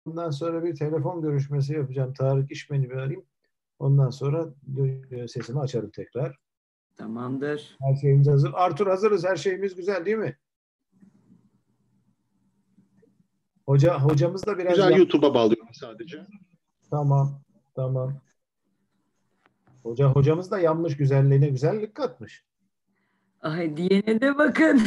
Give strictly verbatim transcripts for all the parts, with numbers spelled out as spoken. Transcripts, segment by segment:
Ondan sonra bir telefon görüşmesi yapacağım. Tarık İşmen'i bir arayayım. Ondan sonra sesimi açarım tekrar. Tamamdır. Her şeyimiz hazır. Artur, hazırız. Her şeyimiz güzel değil mi? Hoca, hocamız da biraz Güzel, yan... YouTube'a bağlıyorum sadece. Tamam. Tamam. Hoca, hocamız da yanmış güzelliğine güzellik katmış. Ay diyene de bakın.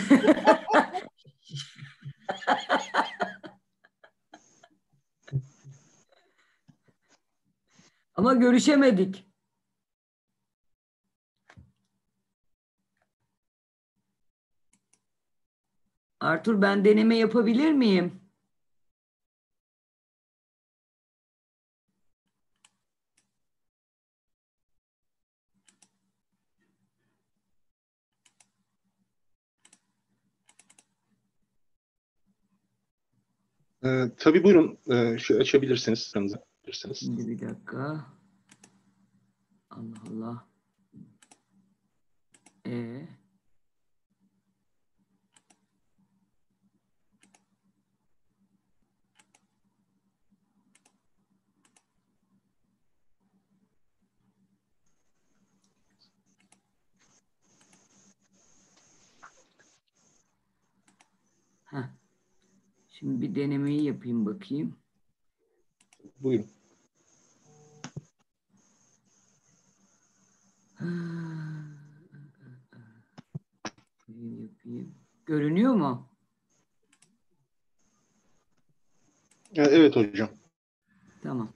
Ama görüşemedik. Artur, ben deneme yapabilir miyim? Ee, tabii buyurun. Ee, şu açabilirsiniz. Sıranızı açabilirsiniz. Şimdi bir dakika. Allah Allah. Ee? Heh. Şimdi bir denemeyi yapayım bakayım. Buyurun. Yapayım. Görünüyor mu? Ee, evet hocam. Tamam.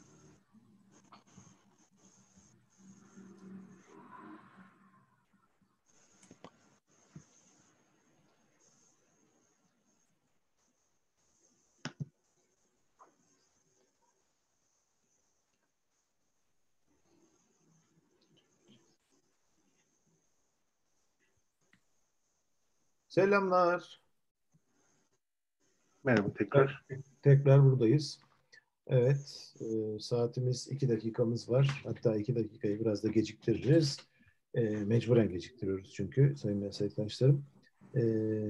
Selamlar. Merhaba tekrar. Tekrar buradayız. Evet. E, saatimiz iki dakikamız var. Hatta iki dakikayı biraz da geciktiririz. E, mecburen geciktiriyoruz çünkü sayın meslektaşlarım. E,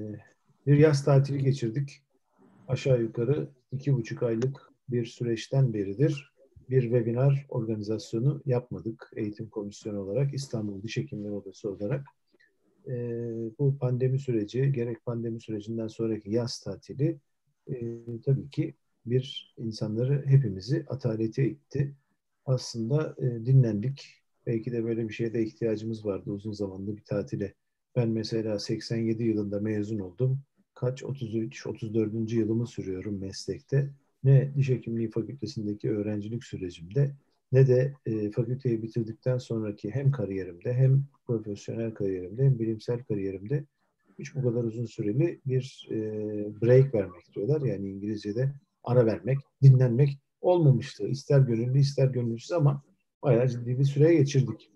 bir yaz tatili geçirdik. Aşağı yukarı iki buçuk aylık bir süreçten beridir bir webinar organizasyonu yapmadık eğitim komisyonu olarak, İstanbul Diş Hekimleri Odası olarak. E, bu pandemi süreci, gerek pandemi sürecinden sonraki yaz tatili e, tabii ki bir insanları, hepimizi atalete itti. Aslında e, dinlendik. Belki de böyle bir şeye de ihtiyacımız vardı, uzun zamanlı bir tatile. Ben mesela seksen yedi yılında mezun oldum. Kaç? otuz üç otuz dördüncü yılımı sürüyorum meslekte. Ne diş hekimliği fakültesindeki öğrencilik sürecimde ne de e, fakülteyi bitirdikten sonraki hem kariyerimde hem profesyonel kariyerimde hem bilimsel kariyerimde hiç bu kadar uzun süreli bir e, break vermek diyorlar. Yani İngilizce'de ara vermek, dinlenmek olmamıştı. İster gönüllü ister gönüllüsüz ama bayağı ciddi bir süre geçirdik.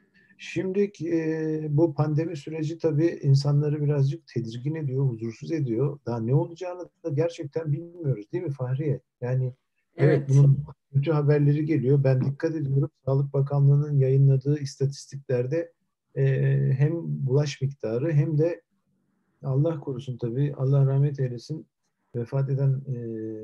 Şimdi e, bu pandemi süreci tabii insanları birazcık tedirgin ediyor, huzursuz ediyor. Daha ne olacağını da gerçekten bilmiyoruz değil mi Fahriye? Yani evet, Evet. bunun kötü haberleri geliyor. Ben dikkat ediyorum. Sağlık Bakanlığı'nın yayınladığı istatistiklerde e, hem bulaş miktarı hem de Allah korusun tabii, Allah rahmet eylesin, vefat eden e,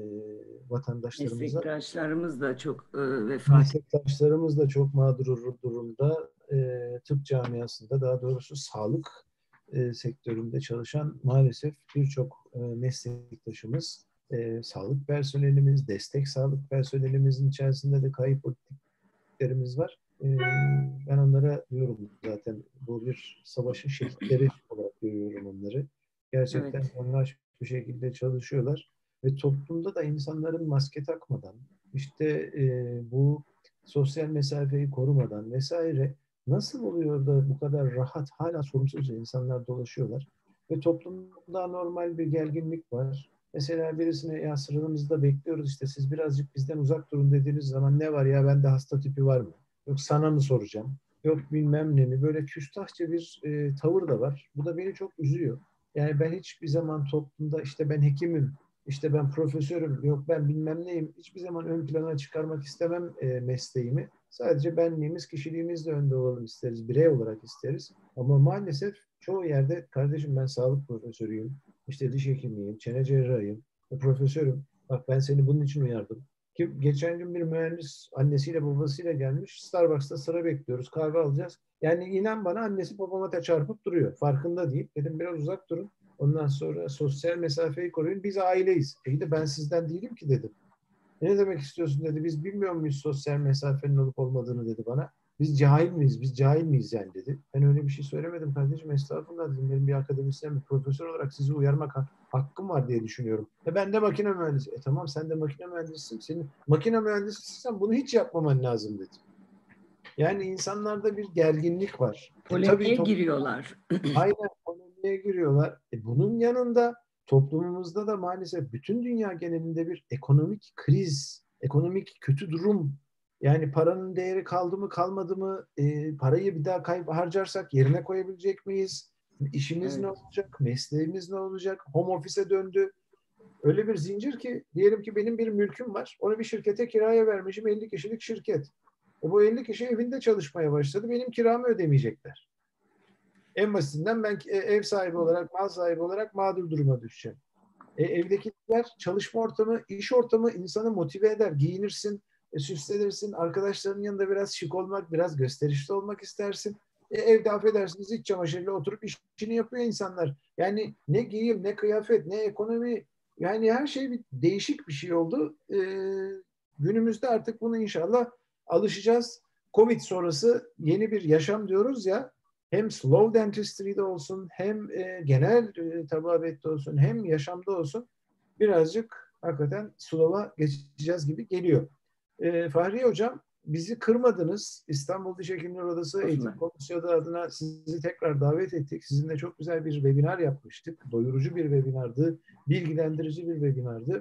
vatandaşlarımıza, Meslektaşlarımız da çok e, vefat etti. meslektaşlarımız da çok mağdur durumda. E, tıp camiasında, daha doğrusu sağlık e, sektöründe çalışan maalesef birçok e, meslektaşımız, e, sağlık personelimiz, destek sağlık personelimizin içerisinde de kayıp politiklerimiz var. E, ben onlara diyorum zaten, bu bir savaşın şehitleri olarak görüyorum onları. Evet. Gerçekten onlar bir şekilde çalışıyorlar ve toplumda da insanların maske takmadan, işte e, bu sosyal mesafeyi korumadan vesaire, nasıl oluyor da bu kadar rahat hala sorumsuzca insanlar dolaşıyorlar ve toplumda normal bir gerginlik var. Mesela birisine, ya sıramızda bekliyoruz işte, siz birazcık bizden uzak durun dediğiniz zaman, ne var ya, bende hasta tipi var mı? Yok sana mı soracağım? Yok bilmem ne mi? Böyle küstahça bir e, tavır da var. Bu da beni çok üzüyor. Yani ben hiçbir zaman toplumda işte ben hekimim, işte ben profesörüm, yok ben bilmem neyim, hiçbir zaman ön plana çıkarmak istemem e, mesleğimi. Sadece benliğimiz, kişiliğimizle önde olalım isteriz, birey olarak isteriz. Ama maalesef çoğu yerde, kardeşim ben sağlık profesörüyüm, işte diş hekimiyim, çene cerrahıyım, profesörüm. Bak ben seni bunun için uyardım. Ki geçen gün bir mühendis annesiyle babasıyla gelmiş. Starbucks'ta sıra bekliyoruz. Kahve alacağız. Yani inan bana annesi babama da çarpıp duruyor. Farkında değil. Dedim biraz uzak durun. Ondan sonra sosyal mesafeyi koruyun. Biz aileyiz. İyi de ben sizden değilim ki dedim. Ne demek istiyorsun dedi. Biz bilmiyor muyuz sosyal mesafenin olup olmadığını dedi bana. Biz cahil miyiz? Biz cahil miyiz yani dedi. Ben öyle bir şey söylemedim kardeşim. Estağfurullah dedim. Benim bir akademisyen, bir profesör olarak sizi uyarmak ha- hakkım var diye düşünüyorum. E ben de makine mühendisi. E tamam sen de makine mühendisisin. Senin makine mühendisisin bunu hiç yapmaman lazım dedi. Yani insanlarda bir gerginlik var. E tabii Polemiğe top- giriyorlar. Aynen polemiğe giriyorlar. E bunun yanında toplumumuzda da maalesef bütün dünya genelinde bir ekonomik kriz, ekonomik kötü durum. Yani paranın değeri kaldı mı kalmadı mı? E, parayı bir daha kayıp harcarsak yerine koyabilecek miyiz? İşimiz Evet. ne olacak? Mesleğimiz ne olacak? Home office'e döndü. Öyle bir zincir ki diyelim ki benim bir mülküm var. Onu bir şirkete kiraya vermişim. elli kişilik şirket. E bu elli kişi evinde çalışmaya başladı. Benim kiramı ödemeyecekler. En basitinden ben ev sahibi olarak, mal sahibi olarak mağdur duruma düşeceğim. E, evdekiler çalışma ortamı, iş ortamı insanı motive eder. Giyinirsin, e, süslenirsin, arkadaşlarının yanında biraz şık olmak, biraz gösterişli olmak istersin. E, evde affedersiniz iç çamaşırıyla oturup işini yapıyor insanlar. Yani ne giyim, ne kıyafet, ne ekonomi, yani her şey bir değişik bir şey oldu. E, günümüzde artık bunu inşallah alışacağız. Covid sonrası yeni bir yaşam diyoruz ya, hem slow dentistry'de olsun, hem e, genel e, tababette olsun, hem yaşamda olsun birazcık hakikaten slow'a geçeceğiz gibi geliyor. E, Fahriye Hocam, bizi kırmadınız. İstanbul Diş Hekimleri Odası Eğitim Komisyonu adına sizi tekrar davet ettik. Sizinle çok güzel bir webinar yapmıştık. Doyurucu bir webinardı, bilgilendirici bir webinardı.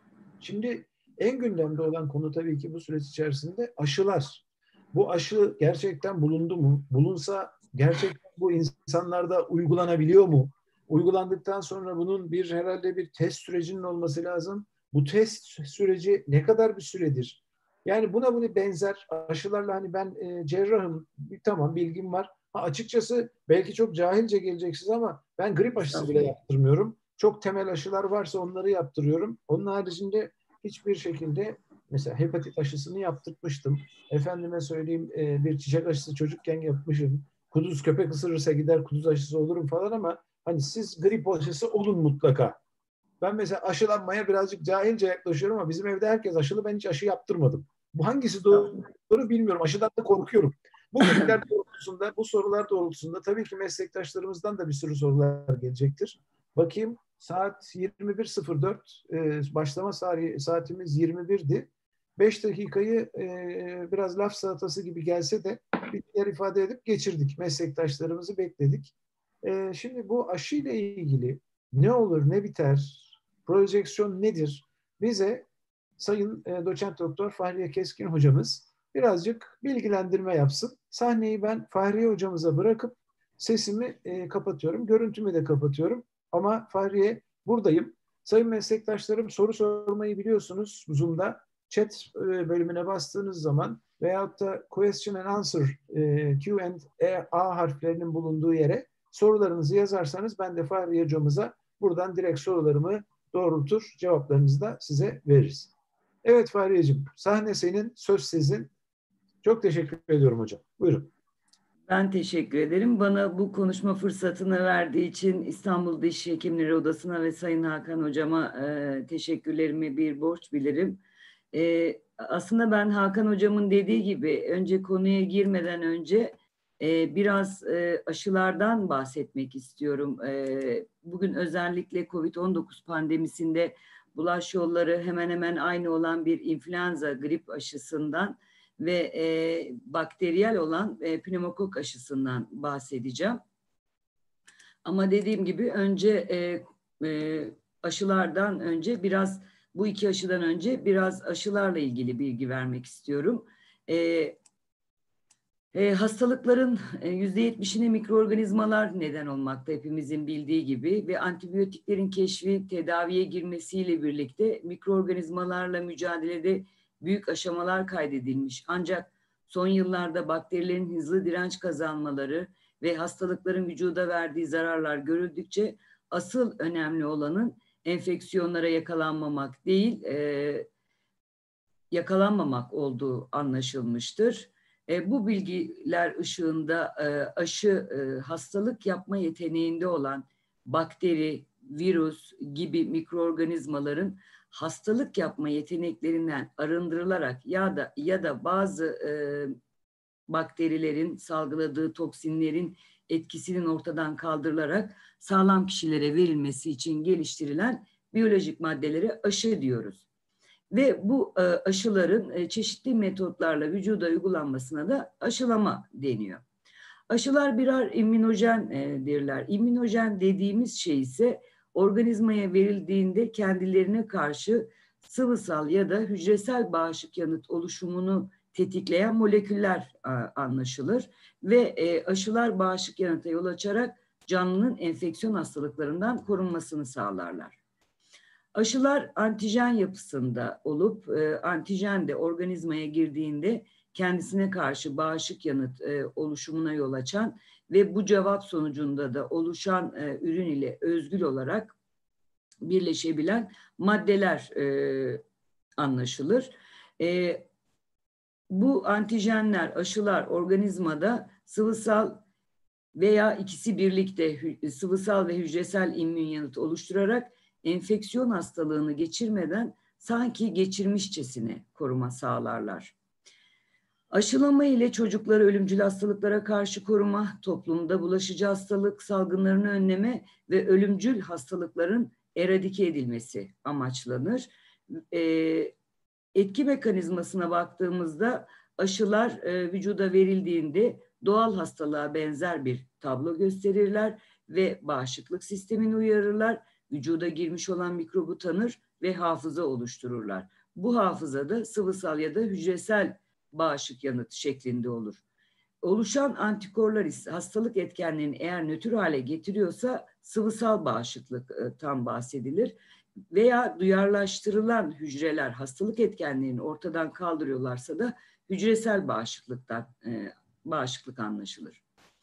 Şimdi en gündemde olan konu tabii ki bu süreç içerisinde aşılar. Bu aşı gerçekten bulundu mu? Bulunsa gerçekten bu insanlarda uygulanabiliyor mu? Uygulandıktan sonra bunun bir herhalde bir test sürecinin olması lazım. Bu test süreci ne kadar bir süredir? Yani buna bunu benzer aşılarla hani ben e, cerrahım, tamam bilgim var. Ha, açıkçası belki çok cahilce geleceksiniz ama ben grip aşısı bile yaptırmıyorum. Çok temel aşılar varsa onları yaptırıyorum. Onun haricinde hiçbir şekilde mesela hepatit aşısını yaptırmıştım. Efendime söyleyeyim e, bir çiçek aşısı çocukken yapmışım. Kuduz köpek ısırırsa gider kuduz aşısı olurum falan ama hani siz grip aşısı olun mutlaka. Ben mesela aşılanmaya birazcık cahilce yaklaşıyorum ama bizim evde herkes aşılı. Ben hiç aşı yaptırmadım. Bu hangisi doğru, doğru bilmiyorum. Aşıdan da korkuyorum. Bu bilgiler doğrultusunda, bu sorular doğrultusunda tabii ki meslektaşlarımızdan da bir sürü sorular gelecektir. Bakayım saat yirmi bir sıfır dört, e, başlama saatimiz yirmi birdi. beş dakikayı e, biraz laf salatası gibi gelse de bir yer ifade edip geçirdik. Meslektaşlarımızı bekledik. E, şimdi bu aşı ile ilgili ne olur ne biter, projeksiyon nedir? Bize Sayın e, Doçent Doktor Fahriye Keskin hocamız birazcık bilgilendirme yapsın. Sahneyi ben Fahriye hocamıza bırakıp sesimi e, kapatıyorum, görüntümü de kapatıyorum. Ama Fahriye buradayım. Sayın meslektaşlarım soru sormayı biliyorsunuz Zoom'da. Chat e, bölümüne bastığınız zaman veyahut da question and answer e, Q and A harflerinin bulunduğu yere sorularınızı yazarsanız ben de Fahriye hocamıza buradan direkt sorularımı doğrultur, cevaplarınızı da size veririz. Evet Fahriyeciğim, sahne senin, söz sizin. Çok teşekkür ediyorum hocam. Buyurun. Ben teşekkür ederim. Bana bu konuşma fırsatını verdiği için İstanbul Diş Hekimleri Odası'na ve Sayın Hakan Hocam'a e, teşekkürlerimi bir borç bilirim. E, aslında ben Hakan Hocam'ın dediği gibi önce konuya girmeden önce e, biraz e, aşılardan bahsetmek istiyorum. E, bugün özellikle kovid on dokuz pandemisinde bulaş yolları hemen hemen aynı olan bir influenza grip aşısından ve e, bakteriyel olan e, pneumokok aşısından bahsedeceğim. Ama dediğim gibi önce e, e, aşılardan önce biraz bu iki aşıdan önce biraz aşılarla ilgili bilgi vermek istiyorum. E, e, hastalıkların yüzde yetmişine mikroorganizmalar neden olmakta hepimizin bildiği gibi ve antibiyotiklerin keşfi tedaviye girmesiyle birlikte mikroorganizmalarla mücadelede büyük aşamalar kaydedilmiş. Ancak son yıllarda bakterilerin hızlı direnç kazanmaları ve hastalıkların vücuda verdiği zararlar görüldükçe asıl önemli olanın enfeksiyonlara yakalanmamak değil, e, yakalanmamak olduğu anlaşılmıştır. E, bu bilgiler ışığında e, aşı e, hastalık yapma yeteneğinde olan bakteri, virüs gibi mikroorganizmaların hastalık yapma yeteneklerinden arındırılarak ya da ya da bazı e, bakterilerin salgıladığı toksinlerin etkisinin ortadan kaldırılarak sağlam kişilere verilmesi için geliştirilen biyolojik maddelere aşı diyoruz. Ve bu e, aşıların e, çeşitli metotlarla vücuda uygulanmasına da aşılama deniyor. Aşılar birer immünojendirler. İmmünojen dediğimiz şey ise organizmaya verildiğinde kendilerine karşı sıvısal ya da hücresel bağışık yanıt oluşumunu tetikleyen moleküller anlaşılır ve e, aşılar bağışık yanıta yol açarak canlının enfeksiyon hastalıklarından korunmasını sağlarlar. Aşılar antijen yapısında olup e, antijen de organizmaya girdiğinde kendisine karşı bağışık yanıt e, oluşumuna yol açan ve bu cevap sonucunda da oluşan e, ürün ile özgül olarak birleşebilen maddeler e, anlaşılır. E, bu antijenler, aşılar organizmada sıvısal veya ikisi birlikte sıvısal ve hücresel immün yanıt oluşturarak enfeksiyon hastalığını geçirmeden sanki geçirmişçesine koruma sağlarlar. Aşılama ile çocukları ölümcül hastalıklara karşı koruma, toplumda bulaşıcı hastalık salgınlarını önleme ve ölümcül hastalıkların eradike edilmesi amaçlanır. Ee, etki mekanizmasına baktığımızda aşılar e, vücuda verildiğinde doğal hastalığa benzer bir tablo gösterirler ve bağışıklık sistemini uyarırlar. Vücuda girmiş olan mikrobu tanır ve hafıza oluştururlar. Bu hafıza da sıvısal ya da hücresel bağışık yanıt şeklinde olur. Oluşan antikorlar ise hastalık etkenlerini eğer nötr hale getiriyorsa sıvısal bağışıklıktan bahsedilir. Veya duyarlaştırılan hücreler hastalık etkenlerini ortadan kaldırıyorlarsa da hücresel bağışıklıktan e, bağışıklık anlaşılır.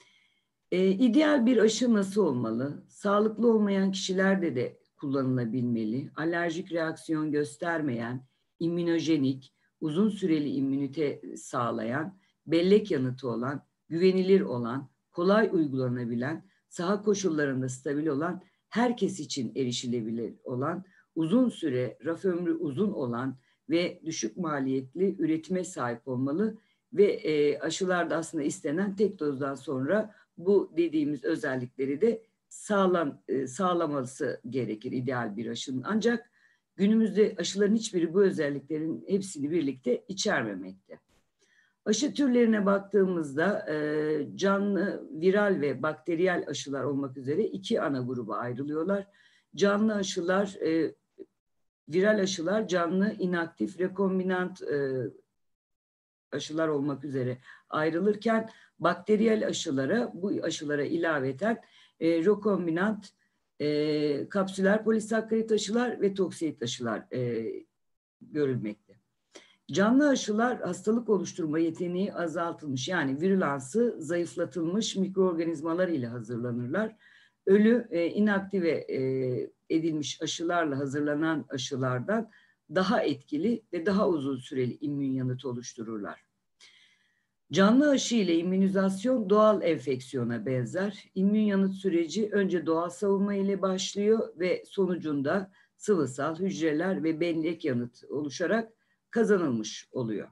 E, ideal bir aşı nasıl olmalı? Sağlıklı olmayan kişilerde de kullanılabilmeli. Alerjik reaksiyon göstermeyen, immünojenik, uzun süreli immünite sağlayan, bellek yanıtı olan, güvenilir olan, kolay uygulanabilen, saha koşullarında stabil olan, herkes için erişilebilir olan, uzun süre raf ömrü uzun olan ve düşük maliyetli üretime sahip olmalı ve e, aşılarda aslında istenen tek dozdan sonra bu dediğimiz özellikleri de sağlam e, sağlaması gerekir ideal bir aşının. Ancak günümüzde aşıların hiçbiri bu özelliklerin hepsini birlikte içermemekte. Aşı türlerine baktığımızda e, canlı, viral ve bakteriyel aşılar olmak üzere iki ana gruba ayrılıyorlar. Canlı aşılar, e, viral aşılar canlı, inaktif, rekombinant e, aşılar olmak üzere ayrılırken bakteriyel aşılara, bu aşılara ilaveten e, rekombinant, e, kapsüler polisakkarit aşılar ve toksit aşılar e, görülmekte. Canlı aşılar hastalık oluşturma yeteneği azaltılmış yani virülansı zayıflatılmış mikroorganizmalar ile hazırlanırlar. Ölü e, inaktive e, edilmiş aşılarla hazırlanan aşılardan daha etkili ve daha uzun süreli immün yanıt oluştururlar. Canlı aşı ile immünizasyon doğal enfeksiyona benzer. İmmün yanıt süreci önce doğal savunma ile başlıyor ve sonucunda sıvısal hücreler ve bellek yanıt oluşarak kazanılmış oluyor.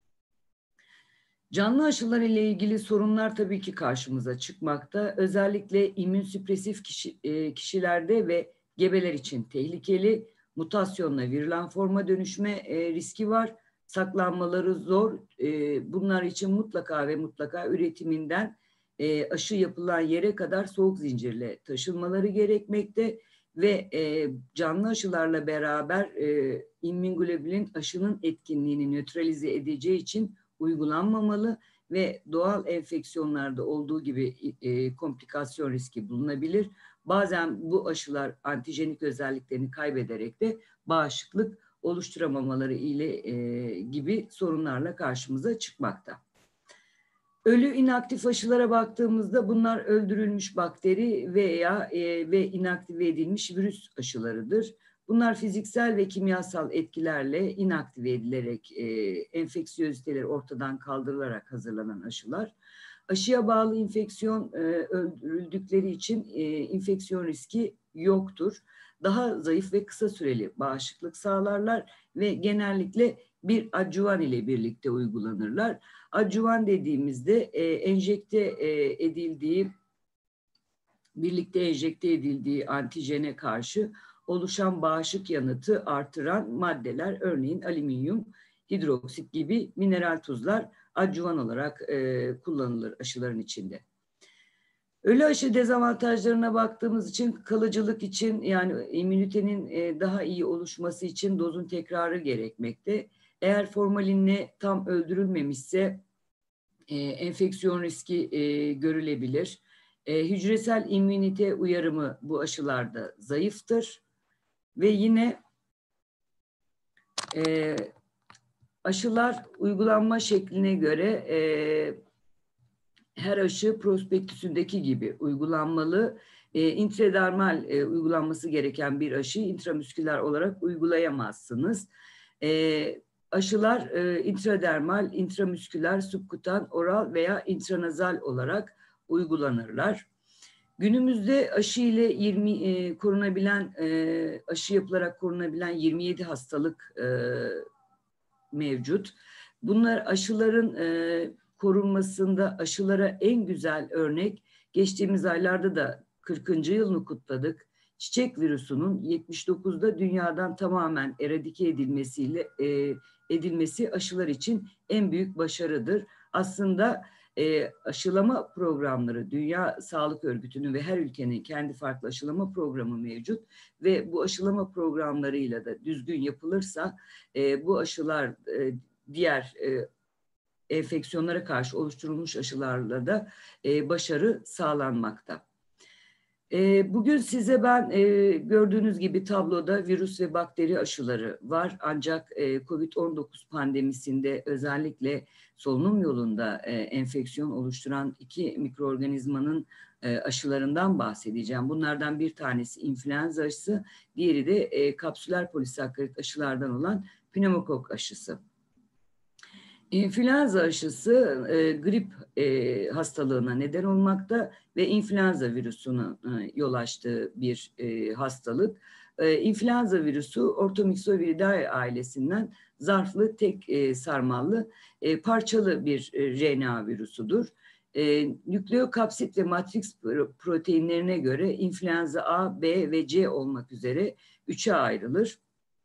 Canlı aşılar ile ilgili sorunlar tabii ki karşımıza çıkmakta. Özellikle immünsüpresif kişi, e, kişilerde ve gebeler için tehlikeli, mutasyonla virülen forma dönüşme e, riski var. Saklanmaları zor. E, bunlar için mutlaka ve mutlaka üretiminden e, aşı yapılan yere kadar soğuk zincirle taşınmaları gerekmekte. Ve e, canlı aşılarla beraber e, immünoglobulin aşının etkinliğini nötralize edeceği için uygulanmamalı ve doğal enfeksiyonlarda olduğu gibi e, komplikasyon riski bulunabilir. Bazen bu aşılar antijenik özelliklerini kaybederek de bağışıklık oluşturamamaları ile e, gibi sorunlarla karşımıza çıkmakta. Ölü inaktif aşılara baktığımızda bunlar öldürülmüş bakteri veya e, ve inaktive edilmiş virüs aşılarıdır. Bunlar fiziksel ve kimyasal etkilerle inaktive edilerek e, enfeksiyoziteleri ortadan kaldırılarak hazırlanan aşılar. Aşıya bağlı infeksiyon e, öldürüldükleri için e, infeksiyon riski yoktur. Daha zayıf ve kısa süreli bağışıklık sağlarlar ve genellikle bir adjuvan ile birlikte uygulanırlar. Adjuvan dediğimizde e, enjekte e, edildiği, birlikte enjekte edildiği antijene karşı oluşan bağışık yanıtı artıran maddeler, örneğin alüminyum hidroksit gibi mineral tuzlar adjuvan olarak e, kullanılır aşıların içinde. Ölü aşı dezavantajlarına baktığımız için kalıcılık için, yani immünitenin e, daha iyi oluşması için dozun tekrarı gerekmekte. Eğer formalinle tam öldürülmemişse e, enfeksiyon riski e, görülebilir. E, hücresel immünite uyarımı bu aşılarda zayıftır. Ve yine e, aşılar uygulanma şekline göre e, her aşı prospektüsündeki gibi uygulanmalı. E, intradermal e, uygulanması gereken bir aşıyı intramüsküler olarak uygulayamazsınız. E, aşılar e, intradermal, intramüsküler, subkutan, oral veya intranazal olarak uygulanırlar. Günümüzde aşı ile yirmi e, korunabilen, e, aşı yapılarak korunabilen yirmi yedi hastalık e, mevcut. Bunlar aşıların e, korunmasında aşılara en güzel örnek, geçtiğimiz aylarda da kırkıncı yılını kutladık. Çiçek virüsünün yetmiş dokuzda dünyadan tamamen eradike edilmesiyle e, edilmesi aşılar için en büyük başarıdır. Aslında E, aşılama programları, Dünya Sağlık Örgütü'nün ve her ülkenin kendi farklı aşılama programı mevcut ve bu aşılama programlarıyla da düzgün yapılırsa e, bu aşılar e, diğer e, enfeksiyonlara karşı oluşturulmuş aşılarla da e, başarı sağlanmakta. E, bugün size ben e, gördüğünüz gibi tabloda virüs ve bakteri aşıları var. Ancak e, kovid on dokuz pandemisinde özellikle solunum yolunda e, enfeksiyon oluşturan iki mikroorganizmanın e, aşılarından bahsedeceğim. Bunlardan bir tanesi influenza aşısı, diğeri de e, kapsüler polisakkarit aşılardan olan pneumokok aşısı. İnfluenza aşısı e, grip e, hastalığına neden olmakta ve influenza virüsünün e, yol açtığı bir e, hastalık. E, influenza virüsü Orthomyxoviridae ailesinden zarflı tek e, sarmallı e, parçalı bir e, R N A virüsüdür. E, nükleokapsit ve matrix proteinlerine göre influenza A, B ve C olmak üzere üçe ayrılır.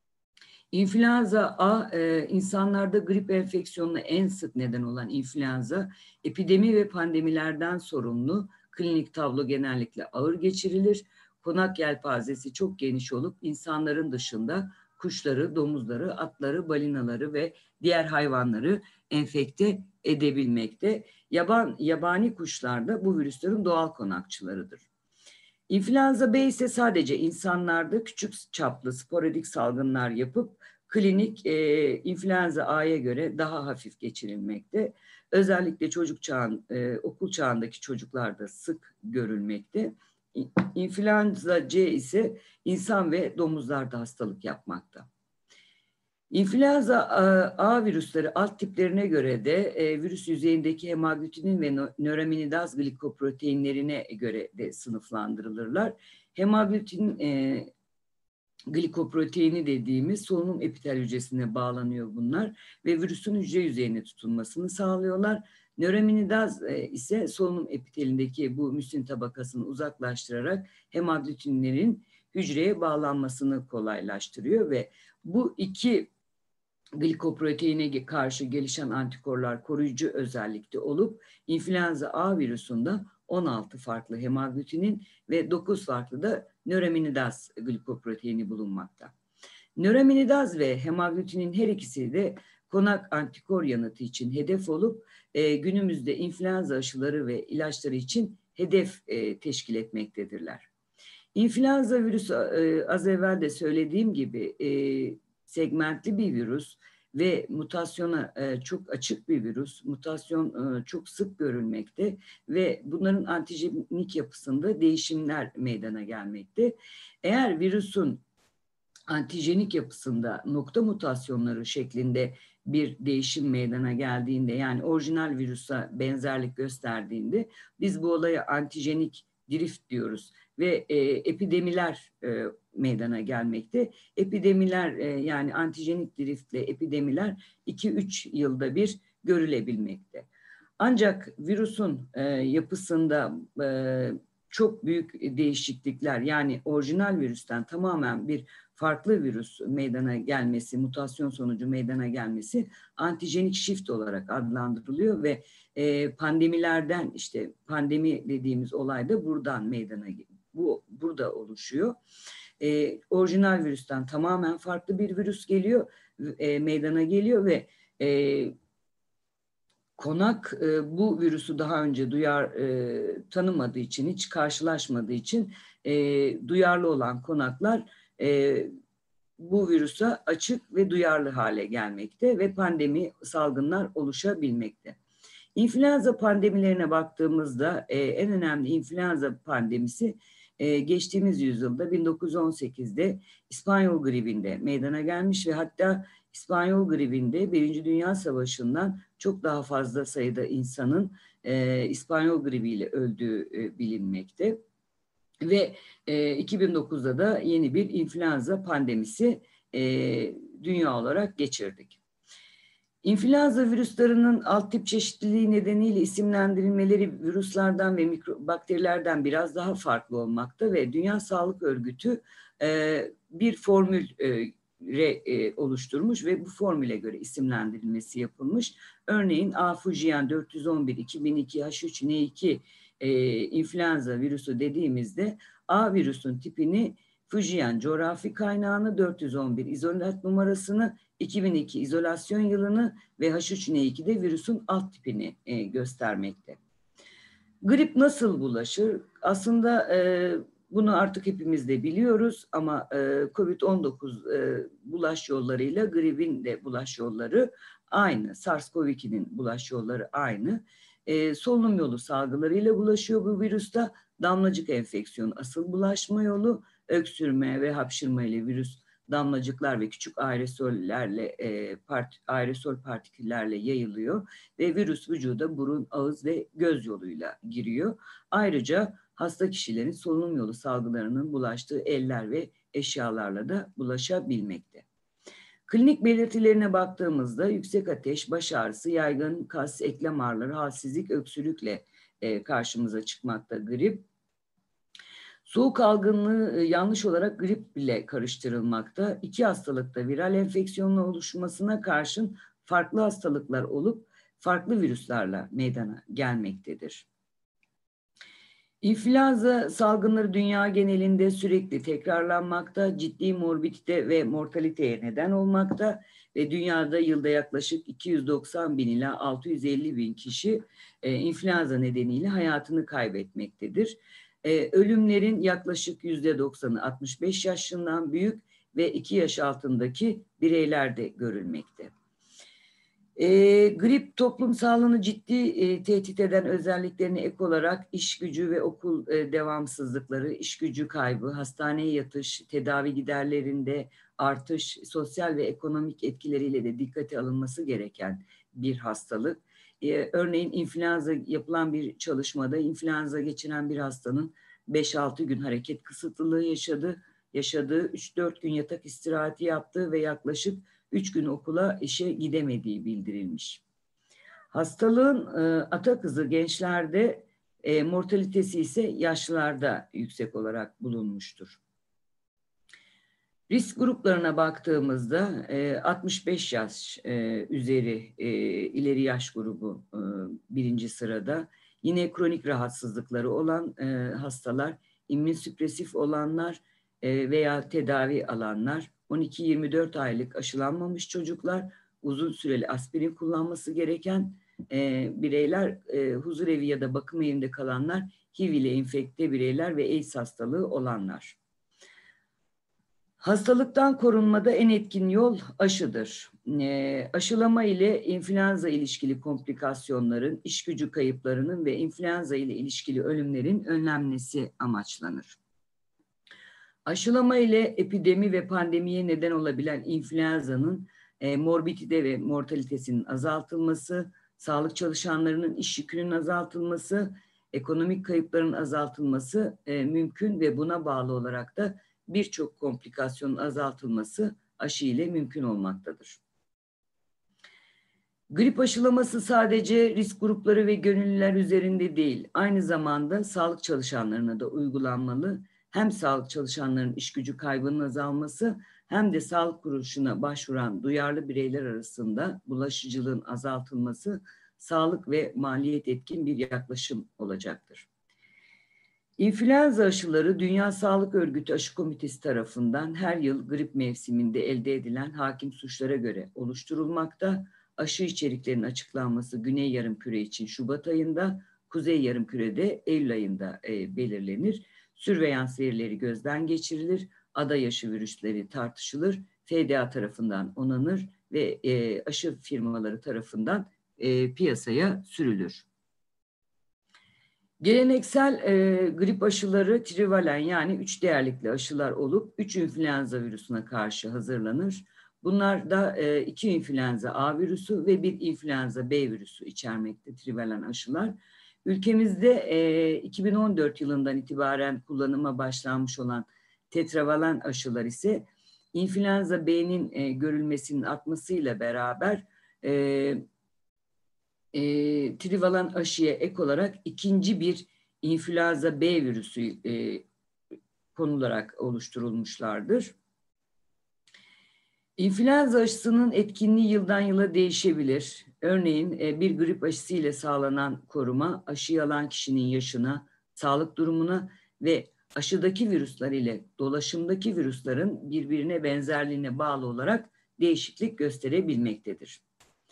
İnfluenza A, e, insanlarda grip enfeksiyonuna en sık neden olan influenza, epidemi ve pandemilerden sorumlu, klinik tablo genellikle ağır geçirilir. Konak yelpazesi çok geniş olup insanların dışında kuşları, domuzları, atları, balinaları ve diğer hayvanları enfekte edebilmekte. Yaban, yabani kuşlar da bu virüslerin doğal konakçılarıdır. İnfluenza B ise sadece insanlarda küçük çaplı sporadik salgınlar yapıp klinik e, influenza A'ya göre daha hafif geçirilmekte. Özellikle çocuk çağın, e, okul çağındaki çocuklarda sık görülmekte. İnfluenza C ise insan ve domuzlarda hastalık yapmakta. İnfluenza A virüsleri alt tiplerine göre de e, virüs yüzeyindeki hemaglutinin ve nöraminidaz glikoproteinlerine göre de sınıflandırılırlar. Hemaglutin e, glikoproteini dediğimiz solunum epitel hücresine bağlanıyor bunlar ve virüsün hücre yüzeyine tutunmasını sağlıyorlar. Nöraminidaz e, ise solunum epitelindeki bu müslin tabakasını uzaklaştırarak hemaglutinlerin hücreye bağlanmasını kolaylaştırıyor ve bu iki glikoproteine karşı gelişen antikorlar koruyucu özellikte olup influenza A virüsünde on altı farklı hemaglutinin ve dokuz farklı da nöraminidaz glikoproteini bulunmakta. Nöraminidaz ve hemaglutinin her ikisi de konak antikor yanıtı için hedef olup e, günümüzde influenza aşıları ve ilaçları için hedef e, teşkil etmektedirler. İnfluenza virüsü e, az evvel de söylediğim gibi e, segmentli bir virüs ve mutasyona e, çok açık bir virüs. Mutasyon e, çok sık görülmekte ve bunların antijenik yapısında değişimler meydana gelmekte. Eğer virüsün antijenik yapısında nokta mutasyonları şeklinde bir değişim meydana geldiğinde, yani orijinal virüse benzerlik gösterdiğinde biz bu olaya antijenik drift diyoruz ve e, epidemiler e, meydana gelmekte. Epidemiler e, yani antijenik driftle epidemiler iki üç yılda bir görülebilmekte. Ancak virüsün e, yapısında e, çok büyük değişiklikler, yani orijinal virüsten tamamen bir farklı virüs meydana gelmesi, mutasyon sonucu meydana gelmesi antijenik shift olarak adlandırılıyor ve e, pandemilerden, işte pandemi dediğimiz olay da buradan meydana bu burada oluşuyor. E, orijinal virüsten tamamen farklı bir virüs geliyor, e, meydana geliyor ve e, konak e, bu virüsü daha önce duyar e, tanımadığı için, hiç karşılaşmadığı için e, duyarlı olan konaklar e, bu virüse açık ve duyarlı hale gelmekte ve pandemi, salgınlar oluşabilmekte. İnfluenza pandemilerine baktığımızda e, en önemli influenza pandemisi e, geçtiğimiz yüzyılda bin dokuz yüz on sekizde İspanyol gribinde meydana gelmiş ve hatta İspanyol gribinde Birinci Dünya Savaşı'ndan çok daha fazla sayıda insanın e, İspanyol gribiyle öldüğü e, bilinmekte. Ve e, iki bin dokuzda da yeni bir influenza pandemisi e, dünya olarak geçirdik. İnfluenza virüslerinin alt tip çeşitliliği nedeniyle isimlendirilmeleri virüslerden ve mikro, bakterilerden biraz daha farklı olmakta ve Dünya Sağlık Örgütü e, bir formül e, re, e, oluşturmuş ve bu formüle göre isimlendirilmesi yapılmış. Örneğin A Fujian dört yüz on bir iki bin iki H üç N iki e, influenza virüsü dediğimizde A virüsün tipini, Fujian coğrafi kaynağını, dört yüz on bir izolat numarasını, iki bin iki izolasyon yılını ve H üç N iki'de virüsün alt tipini e, göstermekte. Grip nasıl bulaşır? Aslında e, bunu artık hepimiz de biliyoruz ama e, kovid on dokuz e, bulaş yollarıyla gripin de bulaş yolları aynı. SARS-CoV iki'nin bulaş yolları aynı. E, solunum yolu salgılarıyla bulaşıyor bu virüste. Damlacık enfeksiyonu asıl bulaşma yolu, öksürme ve hapşırma ile virüs damlacıklar ve küçük aerosollerle, e, part, aerosol partiküllerle yayılıyor ve virüs vücuda burun, ağız ve göz yoluyla giriyor. Ayrıca hasta kişilerin solunum yolu salgılarının bulaştığı eller ve eşyalarla da bulaşabilmekte. Klinik belirtilerine baktığımızda yüksek ateş, baş ağrısı, yaygın kas, eklem ağrıları, halsizlik, öksürükle e, karşımıza çıkmakta grip. Soğuk algınlığı yanlış olarak grip ile karıştırılmakta. İki hastalıkta viral enfeksiyonun oluşmasına karşın farklı hastalıklar olup farklı virüslerle meydana gelmektedir. İnfluenza salgınları dünya genelinde sürekli tekrarlanmakta, ciddi morbidite ve mortaliteye neden olmakta ve dünyada yılda yaklaşık iki yüz doksan bin ila altı yüz elli bin kişi e, influenza nedeniyle hayatını kaybetmektedir. Ee, ölümlerin yaklaşık yüzde doksanı altmış beş yaşından büyük ve iki yaş altındaki bireylerde görülmekte. Ee, grip toplum sağlığını ciddi e, tehdit eden özelliklerine ek olarak iş gücü ve okul e, devamsızlıkları, iş gücü kaybı, hastaneye yatış, tedavi giderlerinde artış, sosyal ve ekonomik etkileriyle de dikkate alınması gereken bir hastalık. Ee, örneğin influenza yapılan bir çalışmada influenza geçiren bir hastanın beş altı gün hareket kısıtlılığı yaşadı, yaşadığı üç dört gün yatak istirahati yaptığı ve yaklaşık üç gün okula, işe gidemediği bildirilmiş. Hastalığın e, atak hızı gençlerde, e, mortalitesi ise yaşlılarda yüksek olarak bulunmuştur. Risk gruplarına baktığımızda e, altmış beş yaş e, üzeri e, ileri yaş grubu e, birinci sırada. Yine kronik rahatsızlıkları olan e, hastalar, immünsüpresif olanlar e, veya tedavi alanlar, on iki yirmi dört aylık aşılanmamış çocuklar, uzun süreli aspirin kullanması gereken e, bireyler, e, huzurevi ya da bakım evinde kalanlar, H I V ile enfekte bireyler ve AIDS hastalığı olanlar. Hastalıktan korunmada en etkin yol aşıdır. E, aşılama ile influenza ilişkili komplikasyonların, iş gücü kayıplarının ve influenza ile ilişkili ölümlerin önlenmesi amaçlanır. Aşılama ile epidemi ve pandemiye neden olabilen influenza'nın e, morbidite ve mortalitesinin azaltılması, sağlık çalışanlarının iş yükünün azaltılması, ekonomik kayıpların azaltılması e, mümkün ve buna bağlı olarak da birçok komplikasyonun azaltılması aşı ile mümkün olmaktadır. Grip aşılaması sadece risk grupları ve gönüllüler üzerinde değil, aynı zamanda sağlık çalışanlarına da uygulanmalı. Hem sağlık çalışanlarının iş gücü kaybının azalması hem de sağlık kuruluşuna başvuran duyarlı bireyler arasında bulaşıcılığın azaltılması sağlık ve maliyet etkin bir yaklaşım olacaktır. İnfluenza aşıları Dünya Sağlık Örgütü Aşı Komitesi tarafından her yıl grip mevsiminde elde edilen hakim suçlara göre oluşturulmakta. Aşı içeriklerinin açıklanması Güney Yarımküre için Şubat ayında, Kuzey Yarımküre'de Eylül ayında e, belirlenir. Sürveyans verileri gözden geçirilir, aday aşı virüsleri tartışılır, F D A tarafından onanır ve e, aşı firmaları tarafından e, piyasaya sürülür. Geleneksel e, grip aşıları trivalen yani üç değerlikli aşılar olup üç influenza virüsüne karşı hazırlanır. Bunlar da e, iki influenza A virüsü ve bir influenza B virüsü içermekte trivalen aşılar. Ülkemizde e, iki bin on dört yılından itibaren kullanıma başlanmış olan tetravalent aşılar ise influenza B'nin e, görülmesinin artmasıyla beraber e, e, trivalent aşıya ek olarak ikinci bir influenza B virüsü e, konularak oluşturulmuşlardır. İnfluenza aşısının etkinliği yıldan yıla değişebilir. Örneğin bir grip aşısı ile sağlanan koruma aşıyı alan kişinin yaşına, sağlık durumuna ve aşıdaki virüsler ile dolaşımdaki virüslerin birbirine benzerliğine bağlı olarak değişiklik gösterebilmektedir.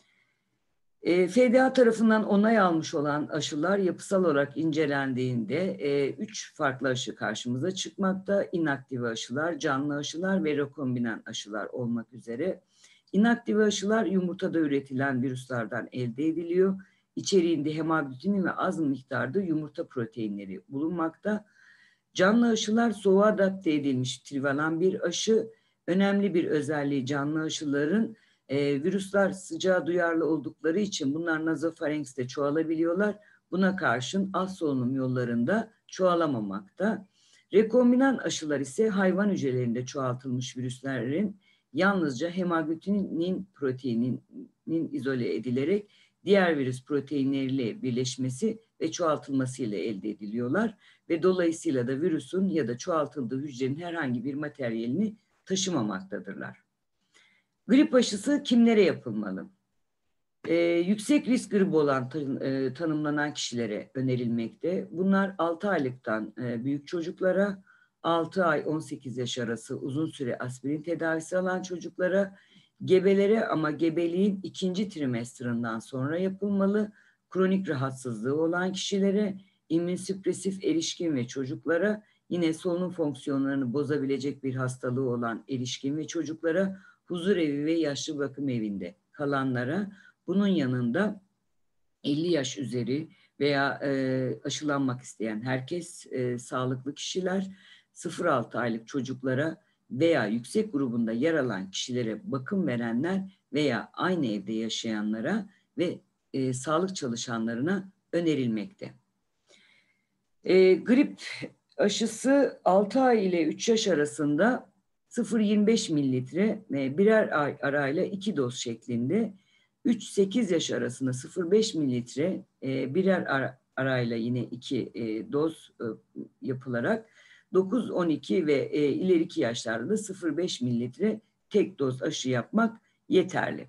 F D A tarafından onay almış olan aşılar yapısal olarak incelendiğinde üç farklı aşı karşımıza çıkmakta. İnaktive aşılar, canlı aşılar ve rekombinant aşılar olmak üzere. İnaktive aşılar yumurtada üretilen virüslerden elde ediliyor. İçeriğinde hemaglutinin ve az miktarda yumurta proteinleri bulunmakta. Canlı aşılar soğuğa adapte edilmiş trivalent bir aşı. Önemli bir özelliği canlı aşıların e, virüsler sıcağa duyarlı oldukları için bunlar nazofarenkste çoğalabiliyorlar. Buna karşın alt solunum yollarında çoğalamamakta. Rekombinant aşılar ise hayvan hücrelerinde çoğaltılmış virüslerin yalnızca hemaglutinin proteininin izole edilerek diğer virüs proteinleriyle birleşmesi ve çoğaltılmasıyla elde ediliyorlar ve dolayısıyla da virüsün ya da çoğaltıldığı hücrenin herhangi bir materyalini taşımamaktadırlar. Grip aşısı kimlere yapılmalı? Ee, yüksek risk gribi olan tan e, tanımlanan kişilere önerilmekte. Bunlar altı aylıktan e, büyük çocuklara, altı ay on sekiz yaş arası uzun süre aspirin tedavisi alan çocuklara, gebelere ama gebeliğin ikinci trimestrinden sonra yapılmalı, kronik rahatsızlığı olan kişilere, immünsüpresif erişkin ve çocuklara, yine solunum fonksiyonlarını bozabilecek bir hastalığı olan erişkin ve çocuklara, huzurevi ve yaşlı bakım evinde kalanlara, bunun yanında elli yaş üzeri veya e, aşılanmak isteyen herkes, e, sağlıklı kişiler, sıfır altı aylık çocuklara veya yüksek grubunda yer alan kişilere bakım verenler veya aynı evde yaşayanlara ve e, sağlık çalışanlarına önerilmekte. E, grip aşısı altı ay ile üç yaş arasında sıfır virgül yirmi beş mililitre birer ay arayla iki doz şeklinde, üç sekiz yaş arasında sıfır virgül beş mililitre birer arayla yine iki doz yapılarak, dokuz on iki ve ileriki yaşlarda sıfır virgül beş mililitre tek doz aşı yapmak yeterli.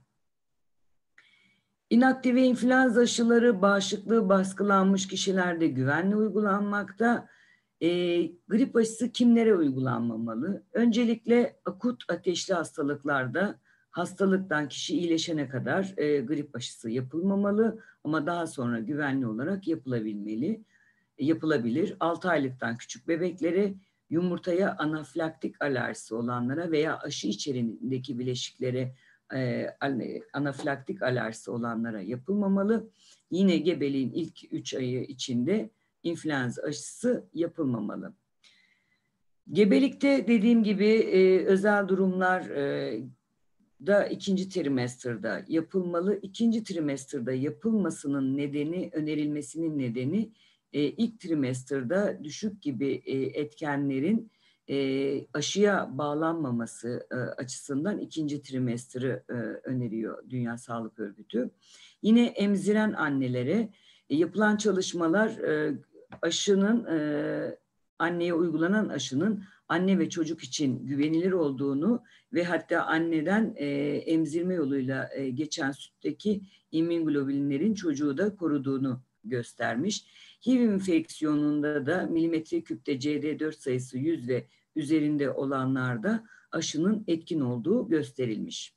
İnaktive influenza aşıları bağışıklığı baskılanmış kişilerde güvenli uygulanmakta. E, grip aşısı kimlere uygulanmamalı? Öncelikle akut ateşli hastalıklarda hastalıktan kişi iyileşene kadar e, grip aşısı yapılmamalı ama daha sonra güvenli olarak yapılabilmeli, yapılabilir. altı aylıktan küçük bebeklere, yumurtaya anafilaktik alerjisi olanlara veya aşı içeriğindeki bileşiklere e, anafilaktik alerjisi olanlara yapılmamalı. Yine gebeliğin ilk üç ayı içinde influenza aşısı yapılmamalı. Gebelikte dediğim gibi e, özel durumlar e, da ikinci trimesterde yapılmalı. İkinci trimesterde yapılmasının nedeni, önerilmesinin nedeni e, ilk trimesterde düşük gibi e, etkenlerin e, aşıya bağlanmaması e, açısından ikinci trimesteri e, öneriyor Dünya Sağlık Örgütü. Yine emziren annelere e, yapılan çalışmalar e, aşının e, anneye uygulanan aşının anne ve çocuk için güvenilir olduğunu ve hatta anneden e, emzirme yoluyla e, geçen sütteki immünoglobülinlerin çocuğu da koruduğunu göstermiş. H I V enfeksiyonunda da milimetre küpte C D dört sayısı yüz ve üzerinde olanlarda aşının etkin olduğu gösterilmiş.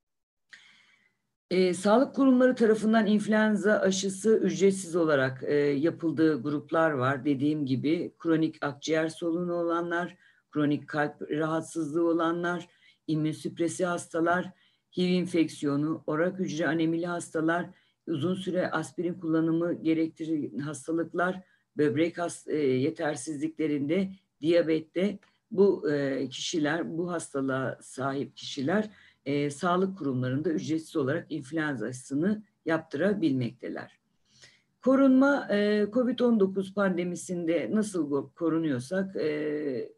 E, sağlık kurumları tarafından influenza aşısı ücretsiz olarak e, yapıldığı gruplar var. Dediğim gibi kronik akciğer sorunu olanlar, kronik kalp rahatsızlığı olanlar, immünsüpresi hastalar, H I V enfeksiyonu, orak hücre anemili hastalar, uzun süre aspirin kullanımı gerektiren hastalıklar, böbrek has, e, yetersizliklerinde, diyabette bu e, kişiler, bu hastalığa sahip kişiler e, sağlık kurumlarında ücretsiz olarak influenza aşısını yaptırabilmekteler. Korunma, e, kovid on dokuz pandemisinde nasıl korunuyorsak e,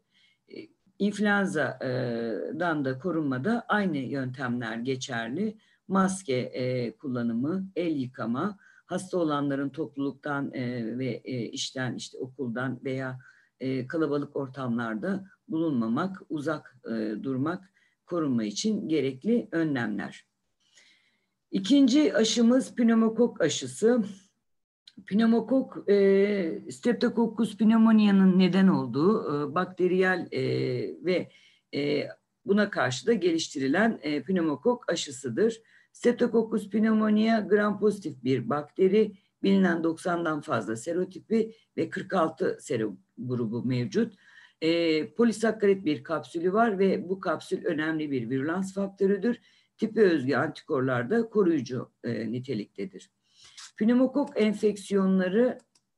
influenza'dan da korunmada aynı yöntemler geçerli. Maske e, kullanımı, el yıkama, hasta olanların topluluktan e, ve e, işten, işte okuldan veya e, kalabalık ortamlarda bulunmamak, uzak e, durmak korunma için gerekli önlemler. İkinci aşımız pneumokok aşısı. Pneumokok, e, Streptococcus pneumonia'nın neden olduğu e, bakteriyel e, ve e, buna karşı da geliştirilen e, pneumokok aşısıdır. Streptococcus pneumonia gram pozitif bir bakteri, bilinen doksandan fazla serotipi ve kırk altı serogrubu mevcut. E, polisakkarit bir kapsülü var ve bu kapsül önemli bir virülans faktörüdür. Tipe özgü antikorlar da koruyucu e, niteliktedir. Pneumokok enfeksiyonları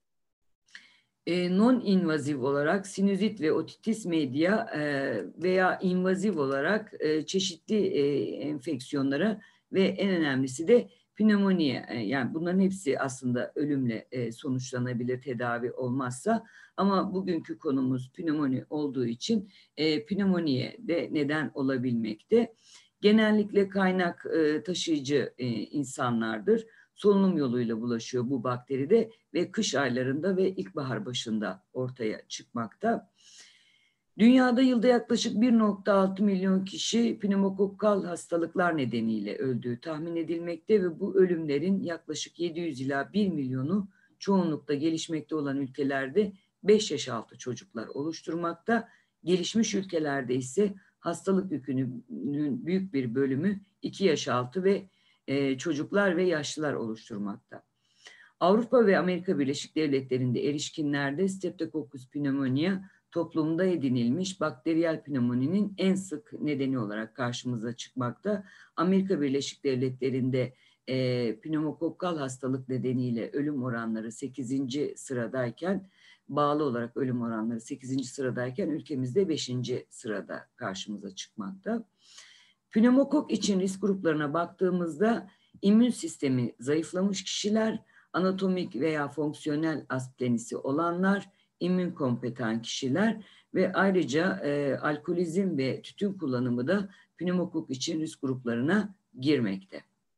e, non-invaziv olarak sinüzit ve otitis media e, veya invaziv olarak e, çeşitli e, enfeksiyonlara ve en önemlisi de pneumonia. E, yani bunların hepsi aslında ölümle e, sonuçlanabilir tedavi olmazsa, ama bugünkü konumuz pnömoni olduğu için e, pnömoniye de neden olabilmekte. Genellikle kaynak e, taşıyıcı e, insanlardır. Solunum yoluyla bulaşıyor bu bakteride ve kış aylarında ve ilkbahar başında ortaya çıkmakta. Dünyada yılda yaklaşık bir nokta altı milyon kişi pneumokokkal hastalıklar nedeniyle öldüğü tahmin edilmekte ve bu ölümlerin yaklaşık yedi yüz ila bir milyonu çoğunlukla gelişmekte olan ülkelerde beş yaş altı çocuklar oluşturmakta. Gelişmiş ülkelerde ise hastalık yükünün büyük bir bölümü iki yaş altı ve e, çocuklar ve yaşlılar oluşturmakta. Avrupa ve Amerika Birleşik Devletleri'nde erişkinlerde Streptococcus pneumonia toplumda edinilmiş bakteriyel pneumoninin en sık nedeni olarak karşımıza çıkmakta. Amerika Birleşik Devletleri'nde e, pneumokokkal hastalık nedeniyle ölüm oranları sekizinci sıradayken, bağlı olarak ölüm oranları sekizinci sıradayken ülkemizde beşinci sırada karşımıza çıkmakta. Pneumokok için risk gruplarına baktığımızda immün sistemi zayıflamış kişiler, anatomik veya fonksiyonel astrenisi olanlar, immün kompetan kişiler ve ayrıca e, alkolizm ve tütün kullanımı da pneumokok için risk gruplarına girmekte.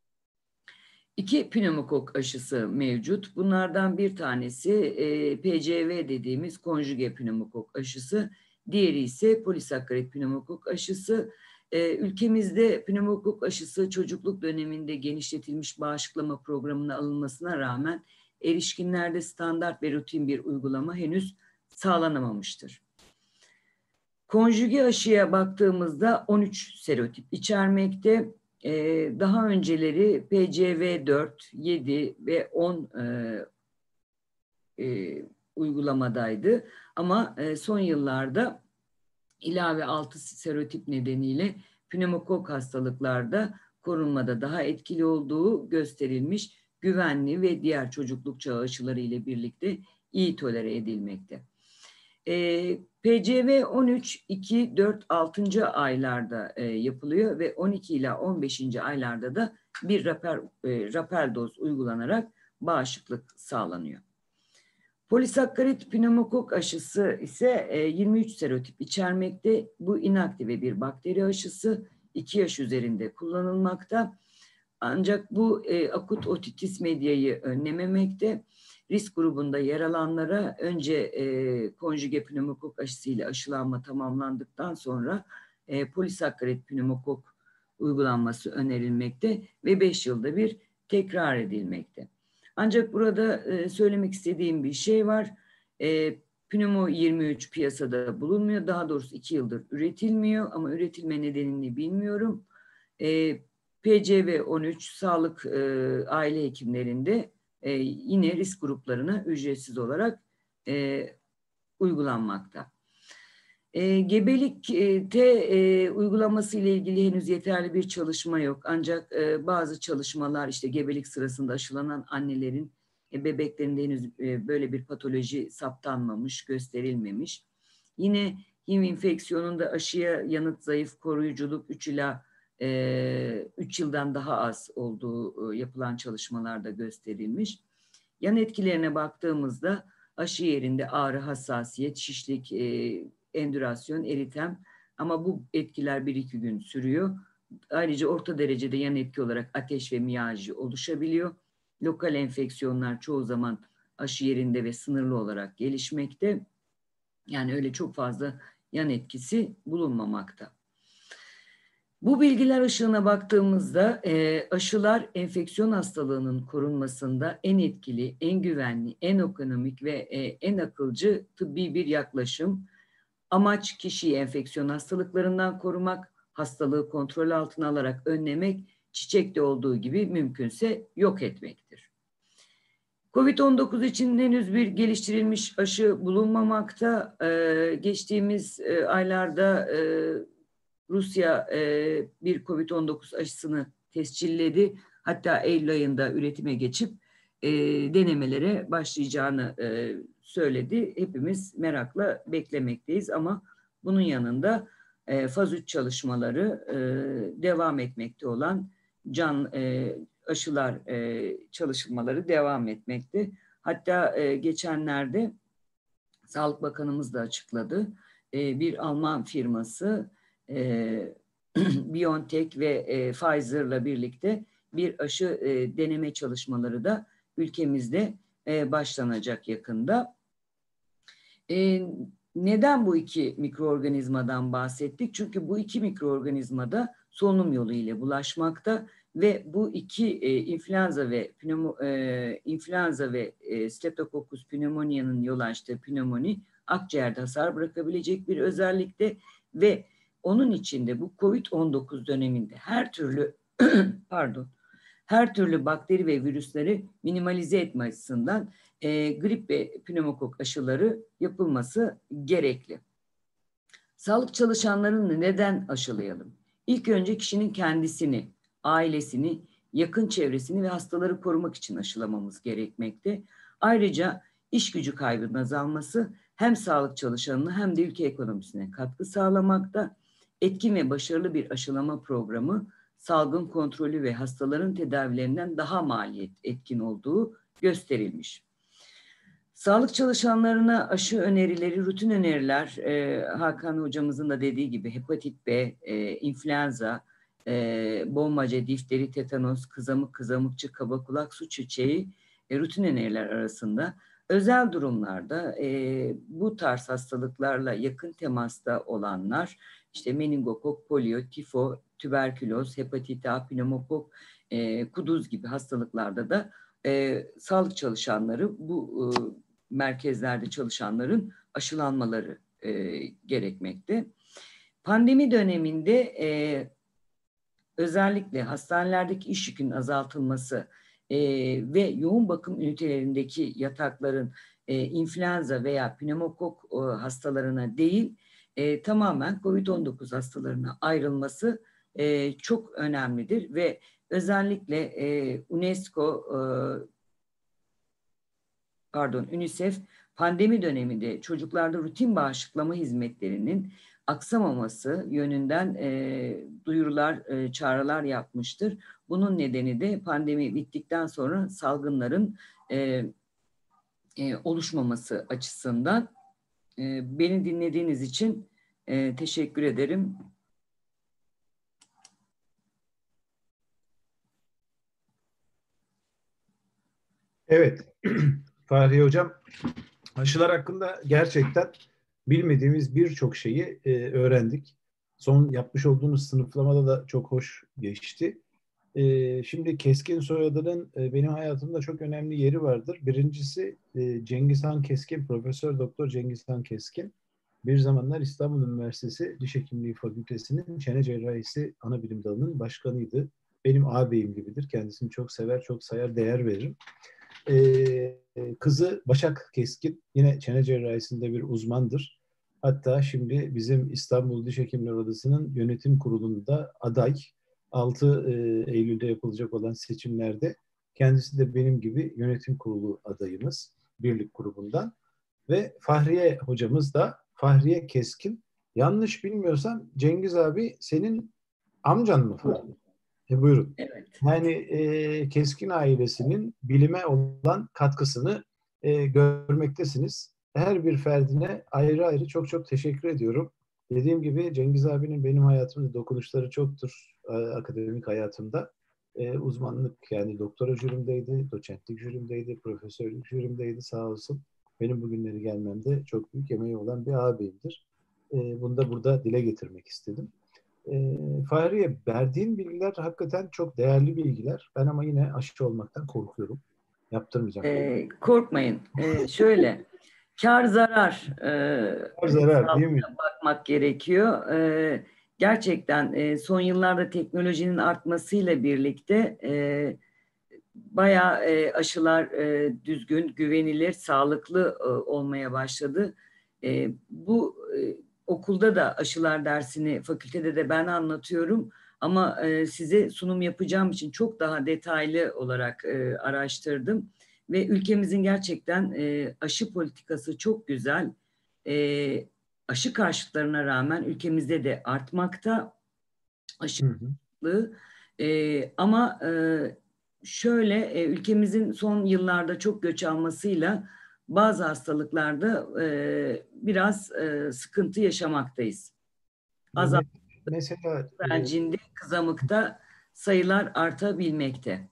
İki pneumokok aşısı mevcut. Bunlardan bir tanesi e, P C V dediğimiz konjüge pneumokok aşısı, diğeri ise polisakkarit pneumokok aşısı. Ee, ülkemizde pneumokok aşısı çocukluk döneminde genişletilmiş bağışıklama programına alınmasına rağmen erişkinlerde standart ve rutin bir uygulama henüz sağlanamamıştır. Konjüge aşıya baktığımızda on üç serotip içermekte. Ee, daha önceleri P C V dört, yedi ve on e, e, uygulamadaydı. Ama e, son yıllarda ilave altı serotip nedeniyle pneumokok hastalıklarda korunmada daha etkili olduğu gösterilmiş, güvenli ve diğer çocukluk çağı aşıları ile birlikte iyi tolere edilmekte. E, P C V on üç, iki, dört, altıncı aylarda e, yapılıyor ve on iki ila on beşinci aylarda da bir rapel, e, rapel doz uygulanarak bağışıklık sağlanıyor. Polisakkarit pneumokok aşısı ise e, yirmi üç serotip içermekte. Bu inaktive bir bakteri aşısı, iki yaş üzerinde kullanılmakta. Ancak bu e, akut otitis media'yı önlememekte. Risk grubunda yer alanlara önce e, konjüge pneumokok aşısıyla aşılanma tamamlandıktan sonra e, polisakkarit pneumokok uygulanması önerilmekte ve beş yılda bir tekrar edilmekte. Ancak burada e, söylemek istediğim bir şey var. E, Pneumo yirmi üç piyasada bulunmuyor. Daha doğrusu iki yıldır üretilmiyor ama üretilme nedenini bilmiyorum. E, P C V on üç sağlık e, aile hekimlerinde e, yine risk gruplarına ücretsiz olarak e, uygulanmakta. E, gebelikte e, uygulaması ile ilgili henüz yeterli bir çalışma yok. Ancak e, bazı çalışmalar işte gebelik sırasında aşılanan annelerin e, bebeklerinde henüz e, böyle bir patoloji saptanmamış, gösterilmemiş. Yine H I V enfeksiyonunda aşıya yanıt zayıf koruyuculuk üç ila üç yıldan daha az olduğu e, yapılan çalışmalarda gösterilmiş. Yan etkilerine baktığımızda aşı yerinde ağrı, hassasiyet, şişlik, e, endürasyon, eritem ama bu etkiler bir iki gün sürüyor. Ayrıca orta derecede yan etki olarak ateş ve miyajı oluşabiliyor. Lokal enfeksiyonlar çoğu zaman aşı yerinde ve sınırlı olarak gelişmekte. Yani öyle çok fazla yan etkisi bulunmamakta. Bu bilgiler ışığına baktığımızda e, aşılar enfeksiyon hastalığının korunmasında en etkili, en güvenli, en ekonomik ve e, en akılcı tıbbi bir yaklaşım. Amaç kişiyi enfeksiyon hastalıklarından korumak, hastalığı kontrol altına alarak önlemek, çiçekte olduğu gibi mümkünse yok etmektir. Covid on dokuz için henüz bir geliştirilmiş aşı bulunmamakta. Ee, geçtiğimiz e, aylarda e, Rusya e, bir Covid on dokuz aşısını tescilledi. Hatta Eylül ayında üretime geçip e, denemelere başlayacağını e, söyledi. Hepimiz merakla beklemekteyiz ama bunun yanında e, faz üç çalışmaları e, devam etmekte olan can e, aşılar e, çalışmaları devam etmekte. Hatta e, geçenlerde Sağlık Bakanımız da açıkladı. E, bir Alman firması e, BioNTech ve e, Pfizer'la birlikte bir aşı e, deneme çalışmaları da ülkemizde e, başlanacak yakında. E, neden bu iki mikroorganizmadan bahsettik? Çünkü bu iki mikroorganizmada solunum yolu ile bulaşmakta ve bu iki e, influenza ve pneumo, e, influenza ve e, Streptococcus pneumonia'nın yol açtığı pnömoni akciğerde hasar bırakabilecek bir özellikte ve onun içinde bu Covid on dokuz döneminde her türlü pardon her türlü bakteri ve virüsleri minimalize etme açısından e, grip ve pneumokok aşıları yapılması gerekli. Sağlık çalışanlarını neden aşılayalım? İlk önce kişinin kendisini, ailesini, yakın çevresini ve hastaları korumak için aşılamamız gerekmekte. Ayrıca iş gücü kaybının azalması hem sağlık çalışanına hem de ülke ekonomisine katkı sağlamakta. Etkin ve başarılı bir aşılama programı salgın kontrolü ve hastaların tedavilerinden daha maliyet etkin olduğu gösterilmiş. Sağlık çalışanlarına aşı önerileri, rutin öneriler, e, Hakan hocamızın da dediği gibi hepatit B, e, influenza, e, boğmaca, difteri, tetanos, kızamık, kızamıkçı, kaba kulak, su çiçeği e, rutin öneriler arasında. Özel durumlarda e, bu tarz hastalıklarla yakın temasta olanlar, işte meningokok, polio, tifo, tüberküloz, hepatit A, pneumokok, e, kuduz gibi hastalıklarda da e, sağlık çalışanları bu e, merkezlerde çalışanların aşılanmaları e, gerekmekte. Pandemi döneminde e, özellikle hastanelerdeki iş yükünün azaltılması e, ve yoğun bakım ünitelerindeki yatakların e, influenza veya pneumokok e, hastalarına değil, e, tamamen Covid on dokuz hastalarına ayrılması e, çok önemlidir ve özellikle e, UNESCO, e, pardon UNICEF pandemi döneminde çocuklarda rutin bağışıklama hizmetlerinin aksamaması yönünden e, duyurular, e, çağrılar yapmıştır. Bunun nedeni de pandemi bittikten sonra salgınların e, e, oluşmaması açısından. E, beni dinlediğiniz için e, teşekkür ederim. Evet, Fahriye Hocam, aşılar hakkında gerçekten bilmediğimiz birçok şeyi e, öğrendik. Son yapmış olduğunuz sınıflamada da çok hoş geçti. E, şimdi Keskin soyadının e, benim hayatımda çok önemli yeri vardır. Birincisi e, Cengiz Han Keskin, Profesör Doktor Cengiz Han Keskin. Bir zamanlar İstanbul Üniversitesi Diş Hekimliği Fakültesi'nin çene cerrahisi ana bilim dalının başkanıydı. Benim ağabeyim gibidir. Kendisini çok sever, çok sayar, değer veririm. Ee, kızı Başak Keskin yine çene cerrahisinde bir uzmandır. Hatta şimdi bizim İstanbul Diş Hekimleri Odası'nın yönetim kurulunda aday. altı Eylül'de yapılacak olan seçimlerde kendisi de benim gibi yönetim kurulu adayımız birlik grubundan. Ve Fahriye hocamız da Fahriye Keskin. Yanlış bilmiyorsam Cengiz abi senin amcan mı Fahriye? E, buyurun. Evet. Yani e, Keskin ailesinin bilime olan katkısını e, görmektesiniz. Her bir ferdine ayrı ayrı çok çok teşekkür ediyorum. Dediğim gibi Cengiz abinin benim hayatımda dokunuşları çoktur e, akademik hayatımda. E, uzmanlık yani doktora jürimdeydi, doçentlik jürimdeydi, profesörlük jürimdeydi sağ olsun. Benim bugünleri gelmemde çok büyük emeği olan bir ağabeyimdir. E, bunu da burada dile getirmek istedim. E, Fahriye, verdiğin bilgiler hakikaten çok değerli bilgiler. Ben ama yine aşı olmaktan korkuyorum. Yaptırmayacağım. E, korkmayın. E, şöyle, kar zarar, e, Kar zarar değil mi? bakmak gerekiyor. E, gerçekten e, son yıllarda teknolojinin artmasıyla birlikte e, bayağı e, aşılar e, düzgün, güvenilir, sağlıklı e, olmaya başladı. E, bu e, okulda da aşılar dersini fakültede de ben anlatıyorum. Ama e, size sunum yapacağım için çok daha detaylı olarak e, araştırdım. Ve ülkemizin gerçekten e, aşı politikası çok güzel. E, aşı karşıtlarına rağmen ülkemizde de artmakta aşı karşıtlığı. E, ama e, şöyle e, ülkemizin son yıllarda çok göç almasıyla bazı hastalıklarda e, biraz e, sıkıntı yaşamaktayız. Azalma, mesela felcinde, kızamıkta sayılar artabilmekte.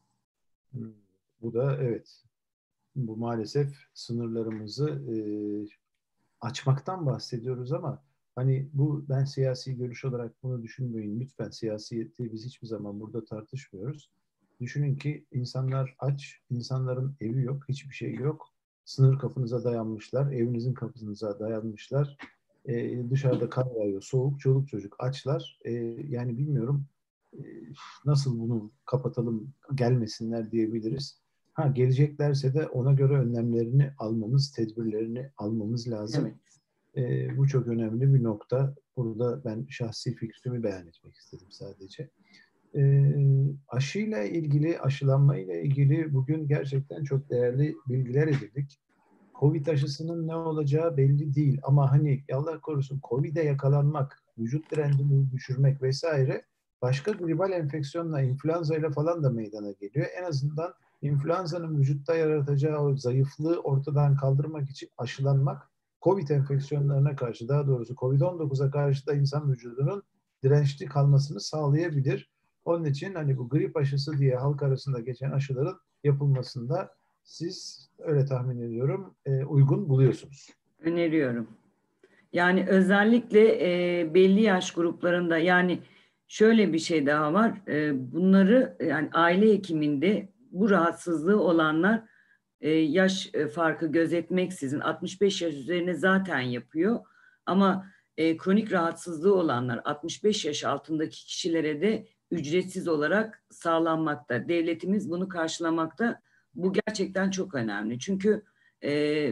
Bu da evet. Bu maalesef sınırlarımızı e, açmaktan bahsediyoruz ama hani bu ben siyasi görüş olarak bunu düşünmeyin. Lütfen siyaseti biz hiçbir zaman burada tartışmıyoruz. Düşünün ki insanlar aç, insanların evi yok, hiçbir şey yok. Sınır kapınıza dayanmışlar, evinizin kapınıza dayanmışlar. Ee, dışarıda kar yağıyor, soğuk, çoluk çocuk açlar. Ee, yani bilmiyorum e, nasıl bunu kapatalım, gelmesinler diyebiliriz. Ha geleceklerse de ona göre önlemlerini almamız, tedbirlerini almamız lazım. Evet. E, bu çok önemli bir nokta. Burada ben şahsi fikrimi beyan etmek istedim sadece. E, aşıyla ilgili, aşılanmayla ilgili bugün gerçekten çok değerli bilgiler edindik. Covid aşısının ne olacağı belli değil ama hani Allah korusun Covid'e yakalanmak, vücut direncini düşürmek vesaire başka gribal enfeksiyonla, influenzayla falan da meydana geliyor. En azından influenzanın vücutta yaratacağı o zayıflığı ortadan kaldırmak için aşılanmak Covid enfeksiyonlarına karşı, daha doğrusu Covid on dokuza karşı da insan vücudunun dirençli kalmasını sağlayabilir. Onun için hani bu grip aşısı diye halk arasında geçen aşıların yapılmasında siz öyle tahmin ediyorum e, uygun buluyorsunuz. Öneriyorum. Yani özellikle e, belli yaş gruplarında yani şöyle bir şey daha var. E, bunları yani aile hekiminde bu rahatsızlığı olanlar e, yaş e, farkı gözetmeksizin altmış beş yaş üzerine zaten yapıyor. Ama e, kronik rahatsızlığı olanlar altmış beş yaş altındaki kişilere de ücretsiz olarak sağlanmakta. Devletimiz bunu karşılamakta. Bu gerçekten çok önemli. Çünkü e,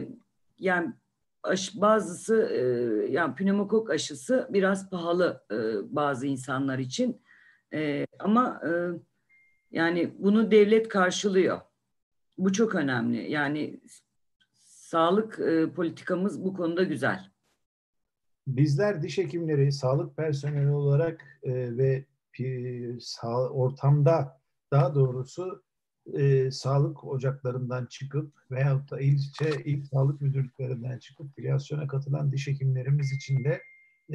yani aşı, bazısı e, yani pneumokok aşısı biraz pahalı e, bazı insanlar için. E, ama e, yani bunu devlet karşılıyor. Bu çok önemli. Yani sağlık e, politikamız bu konuda güzel. Bizler diş hekimleri, sağlık personeli olarak e, ve pi- sağ, ortamda daha doğrusu e, sağlık ocaklarından çıkıp veyahut da ilçe il sağlık müdürlüklerinden çıkıp filyasyon katılan diş hekimlerimiz için de e,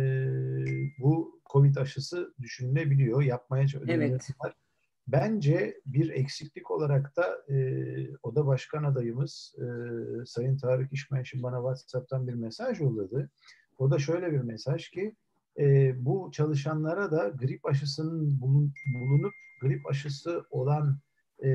bu COVID aşısı düşünülebiliyor. Yapmaya öneriler Evet. var. Bence bir eksiklik olarak da e, oda başkan adayımız e, Sayın Tarık İşmen şimdi bana WhatsApp'tan bir mesaj yolladı. O da şöyle bir mesaj ki e, bu çalışanlara da grip aşısının bulun, bulunup grip aşısı olan e,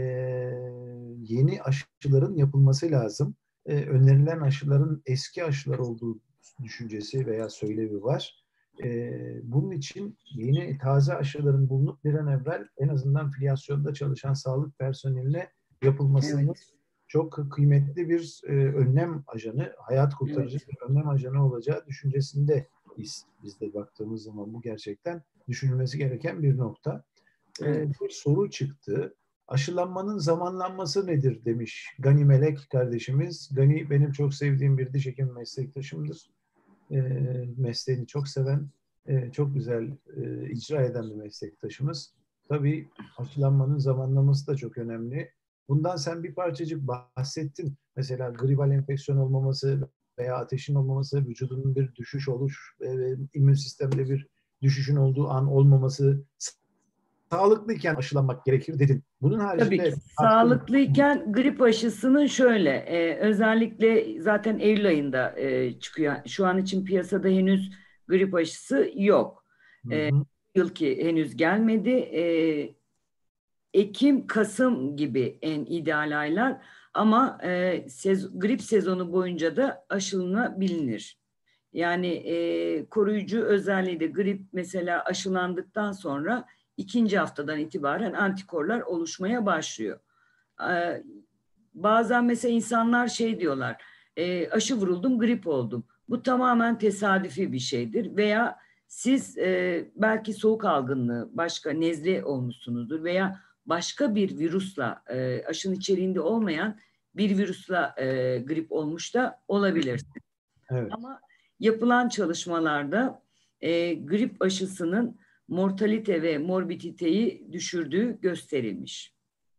yeni aşıların yapılması lazım. E, önerilen aşıların eski aşılar olduğu düşüncesi veya söylevi var. E, bunun için yeni taze aşıların bulunup bir an evvel en azından filyasyonda çalışan sağlık personeline yapılmasının Evet. çok kıymetli bir e, önlem ajanı, hayat kurtarıcı Evet. bir önlem ajanı olacağı düşüncesinde biz, biz de baktığımız zaman bu gerçekten düşünülmesi gereken bir nokta. Evet. E, bir soru çıktı. Aşılanmanın zamanlanması nedir demiş Gani Melek kardeşimiz. Gani benim çok sevdiğim bir diş hekimi meslektaşımdır. E, mesleğini çok seven, e, çok güzel e, icra eden bir meslektaşımız. Tabii aşılanmanın zamanlaması da çok önemli. Bundan sen bir parçacık bahsettin. Mesela gribal enfeksiyon olmaması veya ateşin olmaması, vücudunun bir düşüş oluş, e, immün sistemde bir düşüşün olduğu an olmaması, sağlıklıyken aşılanmak gerekir dedin. Bunun Tabii ki haricinde katkın sağlıklıyken grip aşısının şöyle e, özellikle zaten Eylül ayında e, çıkıyor. Şu an için piyasada henüz grip aşısı yok. hı E, hı. yılki henüz gelmedi. E, Ekim, Kasım gibi en ideal aylar ama e, sez, grip sezonu boyunca da aşılanabilir. Yani e, koruyucu özelliği de grip mesela aşılandıktan sonra ikinci haftadan itibaren antikorlar oluşmaya başlıyor. E, bazen mesela insanlar şey diyorlar, e, aşı vuruldum, grip oldum. Bu tamamen tesadüfi bir şeydir veya siz e, belki soğuk algınlığı, başka nezle olmuşsunuzdur veya başka bir virüsle, e, aşının içeriğinde olmayan bir virüsle e, grip olmuş da olabilir. Evet. Ama yapılan çalışmalarda e, grip aşısının mortalite ve morbiditeyi düşürdüğü gösterilmiş.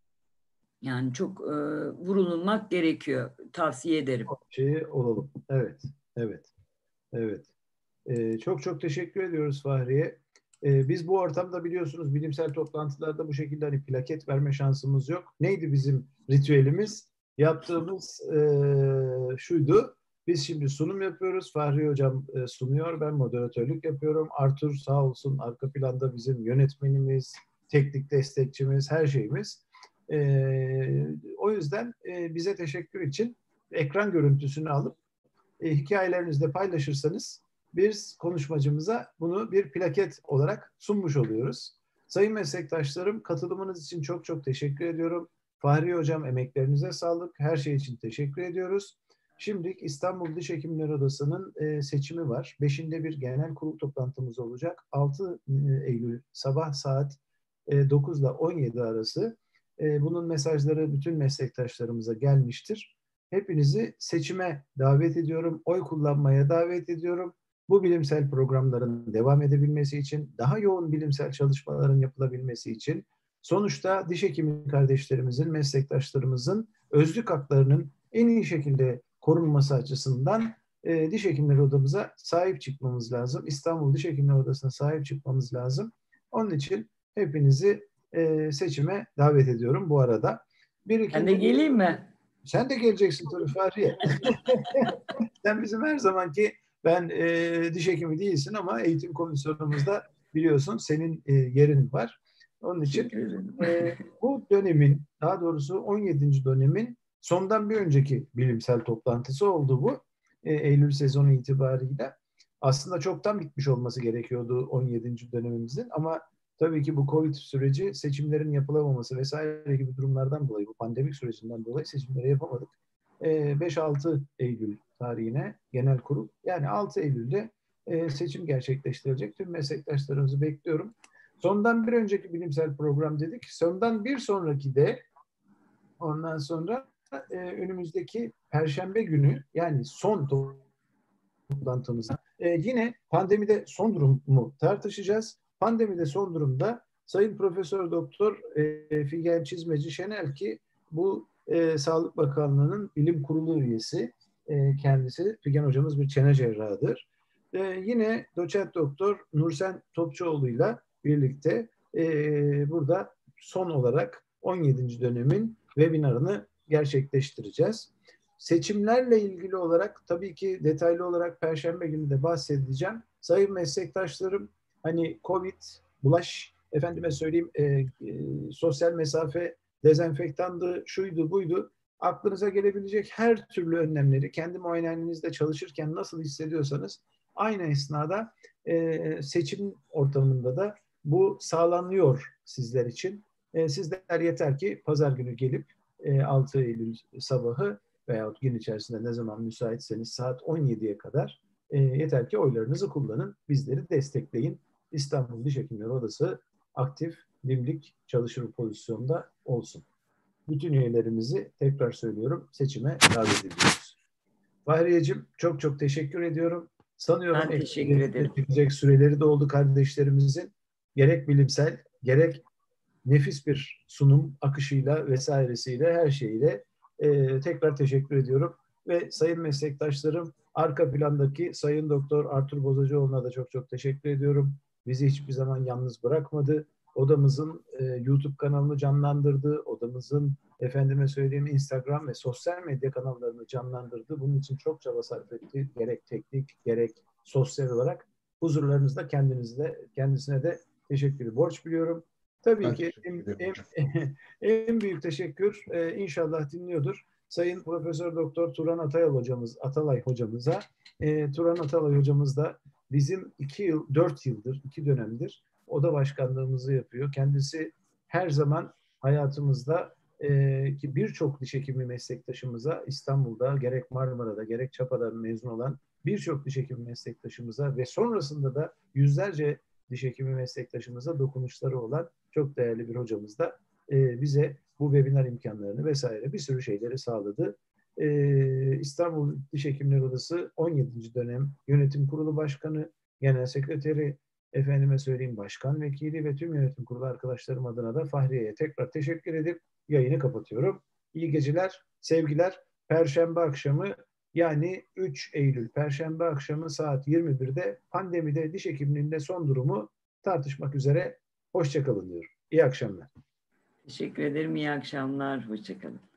Yani çok e, vurulunmak gerekiyor. Tavsiye ederim. Şey olalım. Evet. Evet. Evet. Ee, çok çok teşekkür ediyoruz Fahriye. Ee, biz bu ortamda biliyorsunuz bilimsel toplantılarda bu şekilde hani plaket verme şansımız yok. Neydi bizim ritüelimiz? Yaptığımız e, şuydu. Biz şimdi sunum yapıyoruz. Fahriye Hocam e, sunuyor. Ben moderatörlük yapıyorum. Artur sağ olsun arka planda bizim yönetmenimiz, teknik destekçimiz, her şeyimiz. E, o yüzden e, bize teşekkür için ekran görüntüsünü alıp e, hikayelerinizde paylaşırsanız biz konuşmacımıza bunu bir plaket olarak sunmuş oluyoruz. Sayın meslektaşlarım katılımınız için çok çok teşekkür ediyorum. Fahri Hocam emeklerinize sağlık. Her şey için teşekkür ediyoruz. Şimdi İstanbul Diş Hekimleri Odası'nın e, seçimi var. Beşinde bir genel kurul toplantımız olacak. altı Eylül sabah saat e, dokuz ile on yedi arası. E, bunun mesajları bütün meslektaşlarımıza gelmiştir. Hepinizi seçime davet ediyorum, oy kullanmaya davet ediyorum. Bu bilimsel programların devam edebilmesi için, daha yoğun bilimsel çalışmaların yapılabilmesi için, sonuçta diş hekimi kardeşlerimizin, meslektaşlarımızın özlük haklarının en iyi şekilde korunması açısından e, Diş Hekimleri Odamıza sahip çıkmamız lazım. İstanbul Diş Hekimleri Odası'na sahip çıkmamız lazım. Onun için hepinizi e, seçime davet ediyorum bu arada. Bir Ben de ikinci geleyim mi? sen de geleceksin tabii Fahriye. Sen bizim her zamanki ben e, diş hekimi değilsin ama eğitim komisyonumuzda biliyorsun senin e, yerin var. Onun için Teşekkür ederim. e, bu dönemin daha doğrusu on yedinci dönemin sondan bir önceki bilimsel toplantısı oldu bu. E, Eylül sezonu itibariyle. Aslında çoktan bitmiş olması gerekiyordu on yedinci dönemimizin ama tabii ki bu Covid süreci seçimlerin yapılamaması vesaire gibi durumlardan dolayı, bu pandemik sürecinden dolayı seçimleri yapamadık. beş altı Eylül tarihine genel kurul, yani altı Eylül'de seçim gerçekleştirecek. Tüm meslektaşlarımızı bekliyorum. Sondan bir önceki bilimsel program dedik. Sondan bir sonraki de ondan sonra e, önümüzdeki Perşembe günü, yani son toplantımızda e, yine pandemide son durumu tartışacağız. Pandemide son durumda Sayın Profesör Doktor e, Figen Çizmeci Şenel, ki bu e, Sağlık Bakanlığı'nın Bilim Kurulu üyesi, e, kendisi Figen hocamız bir çene cerrahıdır. E, yine Doçent Doktor Nursen Topçuoğlu'yla birlikte e, burada son olarak on yedinci dönemin webinarını gerçekleştireceğiz. Seçimlerle ilgili olarak tabii ki detaylı olarak Perşembe günü de bahsedeceğim. Sayın meslektaşlarım, hani Covid, bulaş, efendime söyleyeyim e, e, sosyal mesafe, dezenfektandı, şuydu buydu, aklınıza gelebilecek her türlü önlemleri kendi muayenehanenizde çalışırken nasıl hissediyorsanız aynı esnada e, seçim ortamında da bu sağlanıyor sizler için. E, sizler yeter ki pazar günü gelip e, altı Eylül sabahı veyahut gün içerisinde ne zaman müsaitseniz saat on yediye kadar e, yeter ki oylarınızı kullanın, bizleri destekleyin. İstanbul Diş Hekimleri Odası aktif, dimdik çalışır pozisyonda olsun. Bütün üyelerimizi tekrar söylüyorum, seçime davet ediyoruz. Fahriyeciğim, çok çok teşekkür ediyorum. Sanıyorum ben teşekkür ederim. Ekleyecek süreleri de oldu kardeşlerimizin. Gerek bilimsel, gerek nefis bir sunum akışıyla vesairesiyle, her şeyle e, tekrar teşekkür ediyorum. Ve sayın meslektaşlarım, arka plandaki Sayın Doktor Artur Bozacıoğlu'na da çok çok teşekkür ediyorum. Bizi hiçbir zaman yalnız bırakmadı. Odamızın e, YouTube kanalını canlandırdı. Odamızın efendime söyleyeyim Instagram ve sosyal medya kanallarını canlandırdı. Bunun için çok çaba sarf etti. Gerek teknik, gerek sosyal olarak. Huzurlarınızda kendinizde, kendisine de teşekkürü borç biliyorum. Tabii ben ki en, en, en büyük teşekkür e, inşallah dinliyordur. Sayın Profesör Doktor Turan Atayal hocamız, Atalay hocamıza. E, Turan Atalay hocamız da bizim iki yıl, dört yıldır, iki dönemdir oda başkanlığımızı yapıyor. Kendisi her zaman hayatımızda e, ki birçok diş hekimi meslektaşımıza, İstanbul'da gerek Marmara'da gerek Çapa'da mezun olan birçok diş hekimi meslektaşımıza ve sonrasında da yüzlerce diş hekimi meslektaşımıza dokunuşları olan çok değerli bir hocamız da e, bize bu webinar imkanlarını vesaire bir sürü şeyleri sağladı. E, İstanbul Diş Hekimleri Odası on yedinci dönem Yönetim Kurulu Başkanı, Genel Sekreteri, efendime söyleyeyim Başkan Vekili ve tüm yönetim kurulu arkadaşlarım adına da Fahriye'ye tekrar teşekkür edip yayını kapatıyorum. İyi geceler, sevgiler. Perşembe akşamı, yani üç Eylül Perşembe akşamı saat yirmi birde pandemide diş hekimliğinde son durumu tartışmak üzere. Hoşça kalın diyorum. İyi akşamlar. Teşekkür ederim. İyi akşamlar. Hoşça kalın.